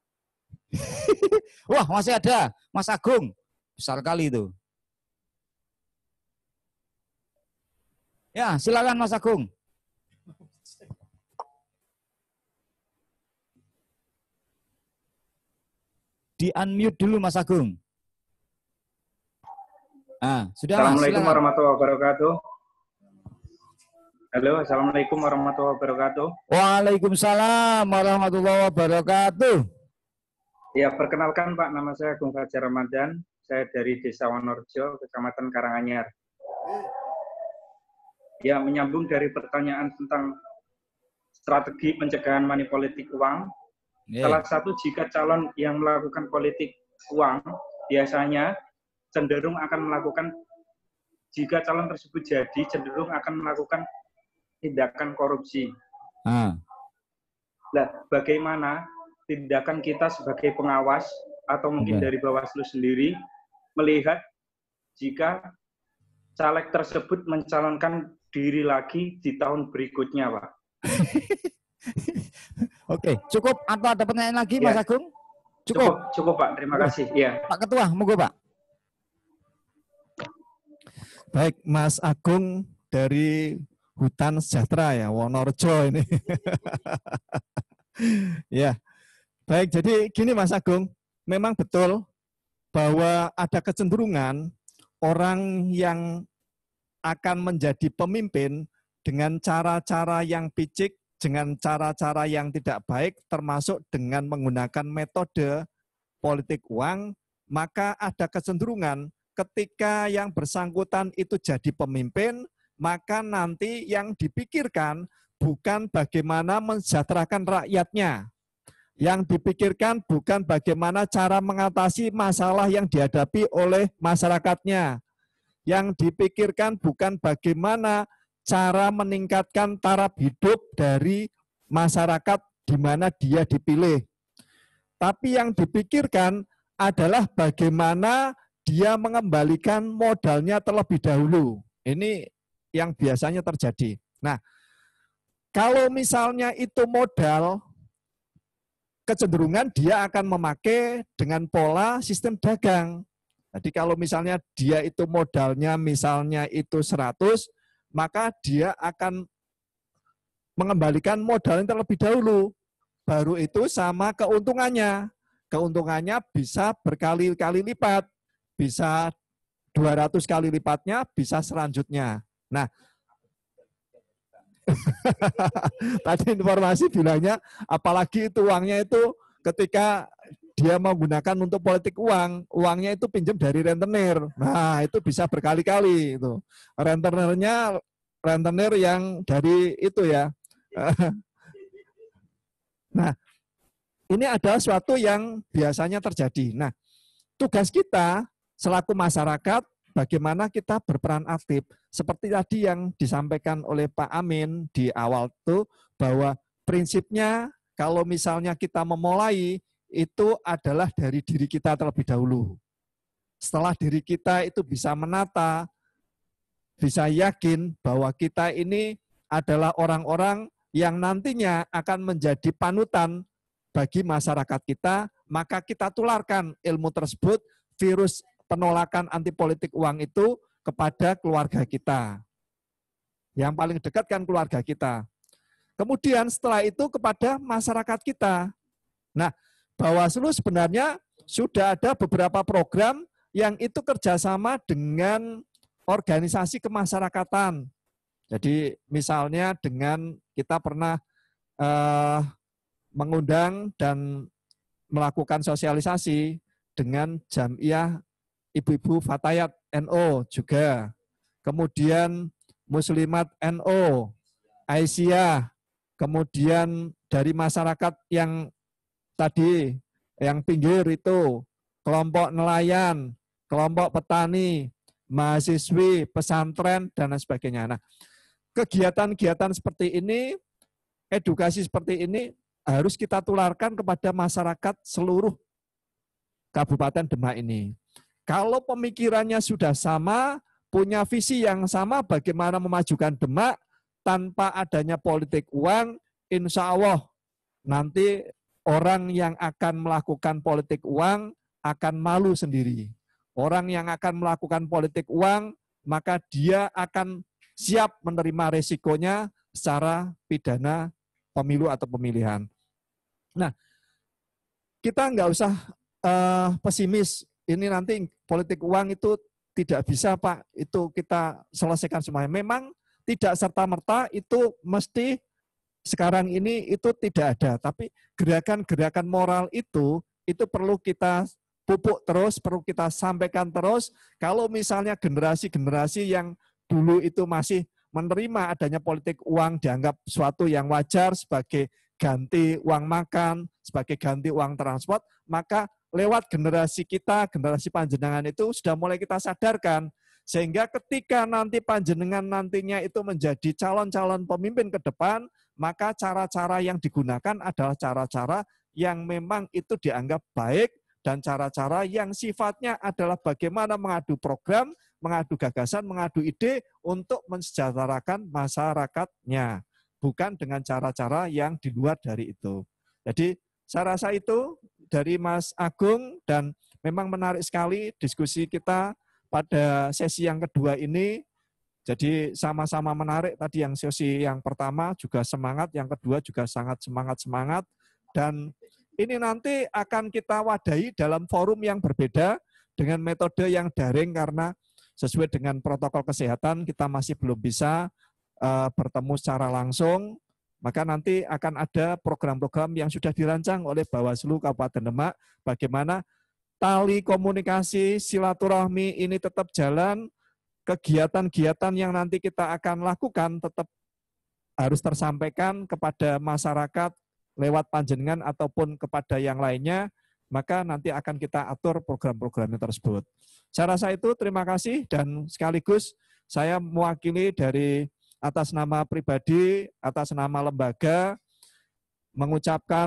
Wah, masih ada. Mas Agung, besar kali itu. Ya, silakan Mas Agung. Di-unmute dulu Mas Agung. Ah, sudah Mas. Assalamualaikum Silakan. warahmatullahi wabarakatuh. Halo, assalamualaikum warahmatullahi wabarakatuh. Waalaikumsalam warahmatullahi wabarakatuh. Ya, perkenalkan Pak, nama saya Agung Fajar Ramadan. Saya dari Desa Wonorejo, Kecamatan Karanganyar. Ya, menyambung dari pertanyaan tentang strategi pencegahan money politik uang. Salah satu jika calon yang melakukan politik uang biasanya cenderung akan melakukan, jika calon tersebut jadi, cenderung akan melakukan tindakan korupsi. Nah, bagaimana tindakan kita sebagai pengawas atau mungkin dari Bawaslu sendiri melihat jika caleg tersebut mencalonkan diri lagi di tahun berikutnya, Pak? Oke, cukup atau ada pertanyaan lagi Mas Agung? Cukup Pak, terima kasih. Ya. Pak Ketua, monggo Pak. Baik, Mas Agung dari Hutan Sejahtera ya, Wonorejo ini. Ya, baik. Jadi gini Mas Agung, memang betul bahwa ada kecenderungan orang yang akan menjadi pemimpin dengan cara-cara yang picik, dengan cara-cara yang tidak baik, termasuk dengan menggunakan metode politik uang, maka ada kecenderungan ketika yang bersangkutan itu jadi pemimpin, maka nanti yang dipikirkan bukan bagaimana mensejahterakan rakyatnya. Yang dipikirkan bukan bagaimana cara mengatasi masalah yang dihadapi oleh masyarakatnya. Yang dipikirkan bukan bagaimana cara meningkatkan taraf hidup dari masyarakat di mana dia dipilih. Tapi yang dipikirkan adalah bagaimana dia mengembalikan modalnya terlebih dahulu. Ini yang biasanya terjadi. Nah, kalau misalnya itu modal, kecenderungan dia akan memakai dengan pola sistem dagang. Jadi kalau misalnya dia itu modalnya misalnya itu 100, maka dia akan mengembalikan modalnya terlebih dahulu. Baru itu sama keuntungannya. Keuntungannya bisa berkali-kali lipat. Bisa 200 kali lipatnya, bisa selanjutnya. Nah, tadi informasi bilangnya, apalagi itu uangnya itu ketika dia menggunakan untuk politik uang, uangnya itu pinjam dari rentenir. Nah, itu bisa berkali-kali itu. Rentenir yang dari itu ya. Nah, ini adalah suatu yang biasanya terjadi. Nah, tugas kita selaku masyarakat, bagaimana kita berperan aktif. Seperti tadi yang disampaikan oleh Pak Amin di awal itu, bahwa prinsipnya kalau misalnya kita memulai, itu adalah dari diri kita terlebih dahulu. setelah diri kita itu bisa menata, bisa yakin bahwa kita ini adalah orang-orang yang nantinya akan menjadi panutan bagi masyarakat kita, maka kita tularkan ilmu tersebut, virus penolakan anti politik uang itu kepada keluarga kita. Yang paling dekat kan keluarga kita. Kemudian setelah itu kepada masyarakat kita. Nah, Bawaslu sebenarnya sudah ada beberapa program yang itu kerjasama dengan organisasi kemasyarakatan. Jadi misalnya dengan kita pernah mengundang dan melakukan sosialisasi dengan Jamiah Ibu-Ibu Fatayat NO juga. Kemudian Muslimat NO, Aisyah, kemudian dari masyarakat yang tadi, yang pinggir itu, kelompok nelayan, kelompok petani, mahasiswi, pesantren, dan lain sebagainya. Nah, kegiatan-kegiatan seperti ini, edukasi seperti ini, harus kita tularkan kepada masyarakat seluruh Kabupaten Demak ini. Kalau pemikirannya sudah sama, punya visi yang sama bagaimana memajukan Demak tanpa adanya politik uang, insya Allah nanti orang yang akan melakukan politik uang akan malu sendiri. Orang yang akan melakukan politik uang, maka dia akan siap menerima resikonya secara pidana pemilu atau pemilihan. Nah, kita nggak usah pesimis. Ini nanti politik uang itu tidak bisa, Pak. Itu kita selesaikan semuanya. Memang tidak serta-merta itu mesti sekarang ini itu tidak ada. Tapi gerakan-gerakan moral itu perlu kita pupuk terus, perlu kita sampaikan terus. Kalau misalnya generasi-generasi yang dulu itu masih menerima adanya politik uang dianggap suatu yang wajar sebagai ganti uang makan, sebagai ganti uang transport, maka lewat generasi kita, generasi panjenengan itu sudah mulai kita sadarkan. Sehingga ketika nanti panjenengan nantinya itu menjadi calon-calon pemimpin ke depan, maka cara-cara yang digunakan adalah cara-cara yang memang itu dianggap baik, dan cara-cara yang sifatnya adalah bagaimana mengadu program, mengadu gagasan, mengadu ide untuk mensejahterakan masyarakatnya. Bukan dengan cara-cara yang di luar dari itu. Jadi saya rasa itu dari Mas Agung, dan memang menarik sekali diskusi kita pada sesi yang kedua ini. Jadi sama-sama menarik, tadi yang sesi yang pertama juga semangat, yang kedua juga sangat semangat-semangat. Dan ini nanti akan kita wadahi dalam forum yang berbeda dengan metode yang daring karena sesuai dengan protokol kesehatan kita masih belum bisa bertemu secara langsung, maka nanti akan ada program-program yang sudah dirancang oleh Bawaslu Kabupaten Demak, bagaimana tali komunikasi silaturahmi ini tetap jalan, kegiatan-kegiatan yang nanti kita akan lakukan tetap harus tersampaikan kepada masyarakat lewat panjenengan ataupun kepada yang lainnya, maka nanti akan kita atur program-programnya tersebut. Saya rasa itu, terima kasih, dan sekaligus saya mewakili dari atas nama pribadi, atas nama lembaga, mengucapkan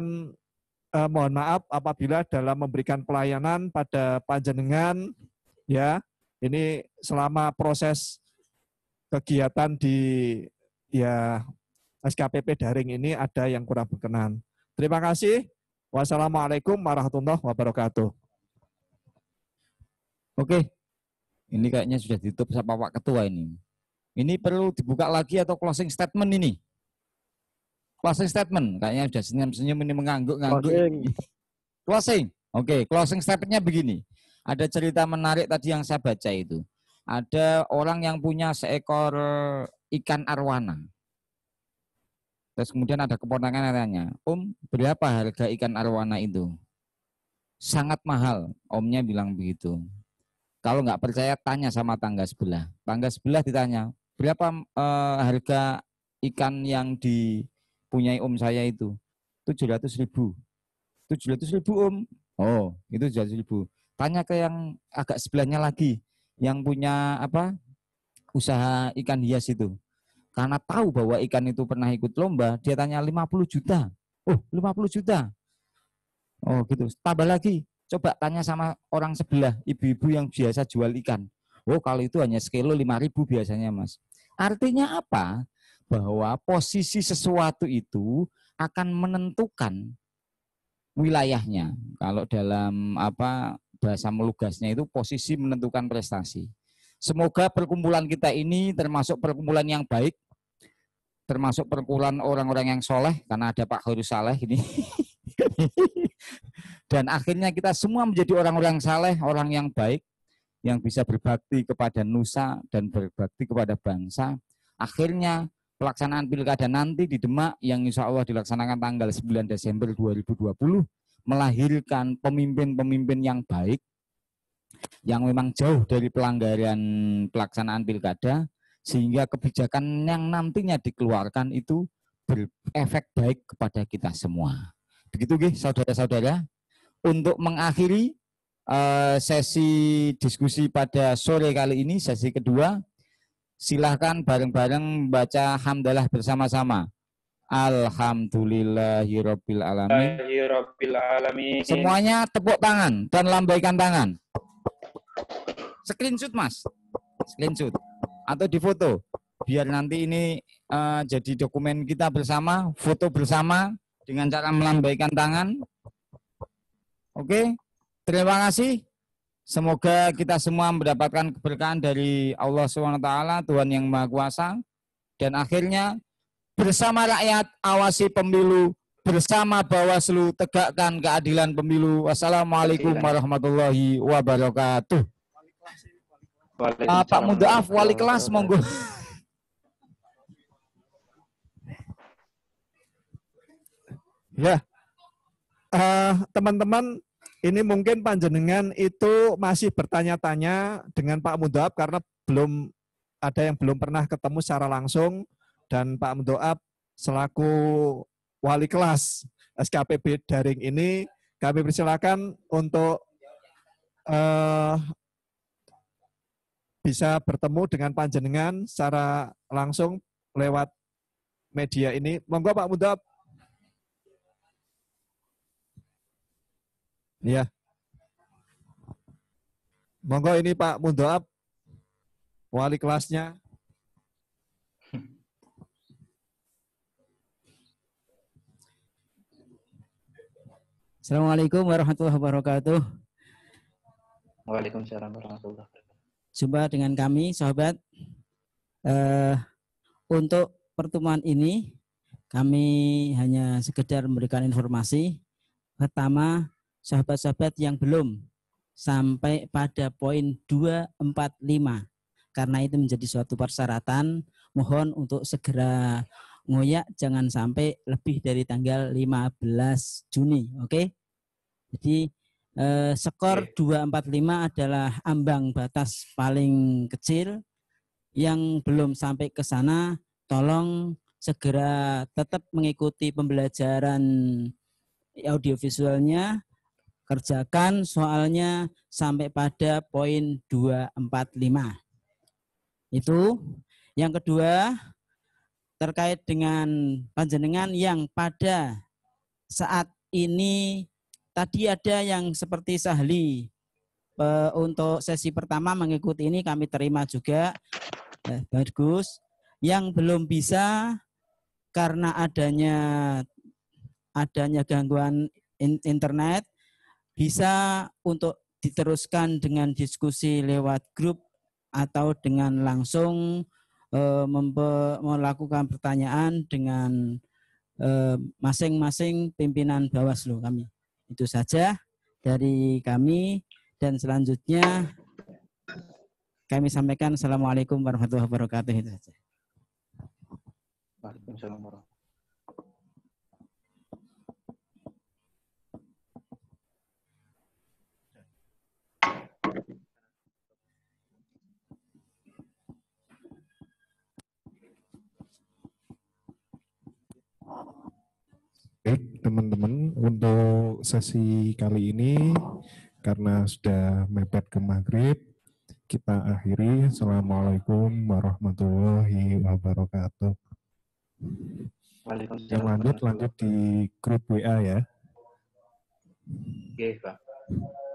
mohon maaf apabila dalam memberikan pelayanan pada panjenengan, ya, ini selama proses kegiatan di SKPP daring ini ada yang kurang berkenan. Terima kasih. Wassalamualaikum warahmatullahi wabarakatuh. Oke, ini kayaknya sudah ditutup sama Pak Ketua ini. Ini perlu dibuka lagi atau closing statement ini? Closing statement, kayaknya sudah senyum-senyum ini mengangguk-ngangguk. Closing. Oke, closing statementnya begini. Ada cerita menarik tadi yang saya baca itu. Ada orang yang punya seekor ikan arwana. Terus kemudian ada keponakan yang tanya, Om, berapa harga ikan arwana itu? Sangat mahal, omnya bilang begitu. Kalau nggak percaya, tanya sama tangga sebelah. Tangga sebelah ditanya, berapa harga ikan yang dipunyai om saya itu? 700.000. 700.000 om. Oh, itu 700.000. Tanya ke yang agak sebelahnya lagi, yang punya usaha ikan hias itu. Karena tahu bahwa ikan itu pernah ikut lomba, dia tanya 50 juta. Oh, 50 juta. Oh gitu, tambah lagi. Coba tanya sama orang sebelah, ibu-ibu yang biasa jual ikan. Oh, kalau itu hanya sekilo 5.000 biasanya, Mas. Artinya apa? Bahwa posisi sesuatu itu akan menentukan wilayahnya. Kalau dalam bahasa melugasnya itu posisi menentukan prestasi. Semoga perkumpulan kita ini termasuk perkumpulan yang baik, termasuk perkumpulan orang-orang yang soleh, karena ada Pak Khairul Saleh ini. Dan akhirnya kita semua menjadi orang-orang saleh, orang yang baik, yang bisa berbakti kepada nusa dan berbakti kepada bangsa. Akhirnya pelaksanaan pilkada nanti di Demak yang insya Allah dilaksanakan tanggal 9 Desember 2020 melahirkan pemimpin-pemimpin yang baik, yang memang jauh dari pelanggaran pelaksanaan pilkada, sehingga kebijakan yang nantinya dikeluarkan itu berefek baik kepada kita semua. Begitu saudara-saudara. Untuk mengakhiri sesi diskusi pada sore kali ini, sesi kedua, silahkan bareng-bareng membaca hamdalah bersama-sama. Alhamdulillahirabbil alamin. Semuanya tepuk tangan dan lambaikan tangan. Screenshot, Mas. Screenshot atau difoto. Biar nanti ini jadi dokumen kita bersama, foto bersama dengan cara melambaikan tangan. Oke, terima kasih. Semoga kita semua mendapatkan keberkahan dari Allah SWT, Tuhan yang Maha Kuasa. Dan akhirnya, bersama rakyat, awasi pemilu, bersama Bawaslu, tegakkan keadilan pemilu. Wassalamualaikum warahmatullahi wabarakatuh. Pak Mudaaf, wali kelas, monggo. Ya, teman-teman, ini mungkin panjenengan itu masih bertanya-tanya dengan Pak Mudoab karena belum ada yang belum pernah ketemu secara langsung, dan Pak Mudoab selaku wali kelas SKPP daring ini kami persilakan untuk bisa bertemu dengan panjenengan secara langsung lewat media ini. Monggo Pak Mudoab. Ya. Monggo ini Pak Mundoab, wali kelasnya. Assalamualaikum warahmatullahi wabarakatuh. Waalaikumsalam warahmatullahi wabarakatuh. Jumpa dengan kami, sahabat. Untuk pertemuan ini, kami hanya sekedar memberikan informasi. Pertama, sahabat-sahabat yang belum sampai pada poin 245, karena itu menjadi suatu persyaratan, mohon untuk segera ngoyak, jangan sampai lebih dari tanggal 15 Juni. Oke? Jadi skor 245 adalah ambang batas paling kecil. Yang belum sampai ke sana, tolong segera tetap mengikuti pembelajaran audiovisualnya, kerjakan soalnya sampai pada poin 245. Itu. Yang kedua, terkait dengan panjenengan yang pada saat ini tadi ada yang seperti Sahli untuk sesi pertama mengikuti ini, kami terima juga. Bagus. Yang belum bisa karena adanya gangguan internet, bisa untuk diteruskan dengan diskusi lewat grup atau dengan langsung melakukan pertanyaan dengan masing-masing pimpinan Bawaslu kami. Itu saja dari kami, dan selanjutnya kami sampaikan Assalamualaikum warahmatullahi wabarakatuh. Itu saja. Waalaikumsalam warahmatullahi wabarakatuh. Baik, teman-teman, untuk sesi kali ini karena sudah mepet ke maghrib, kita akhiri. Assalamualaikum warahmatullahi wabarakatuh. Yang lanjut di grup WA ya. Oke, Pak. Pak.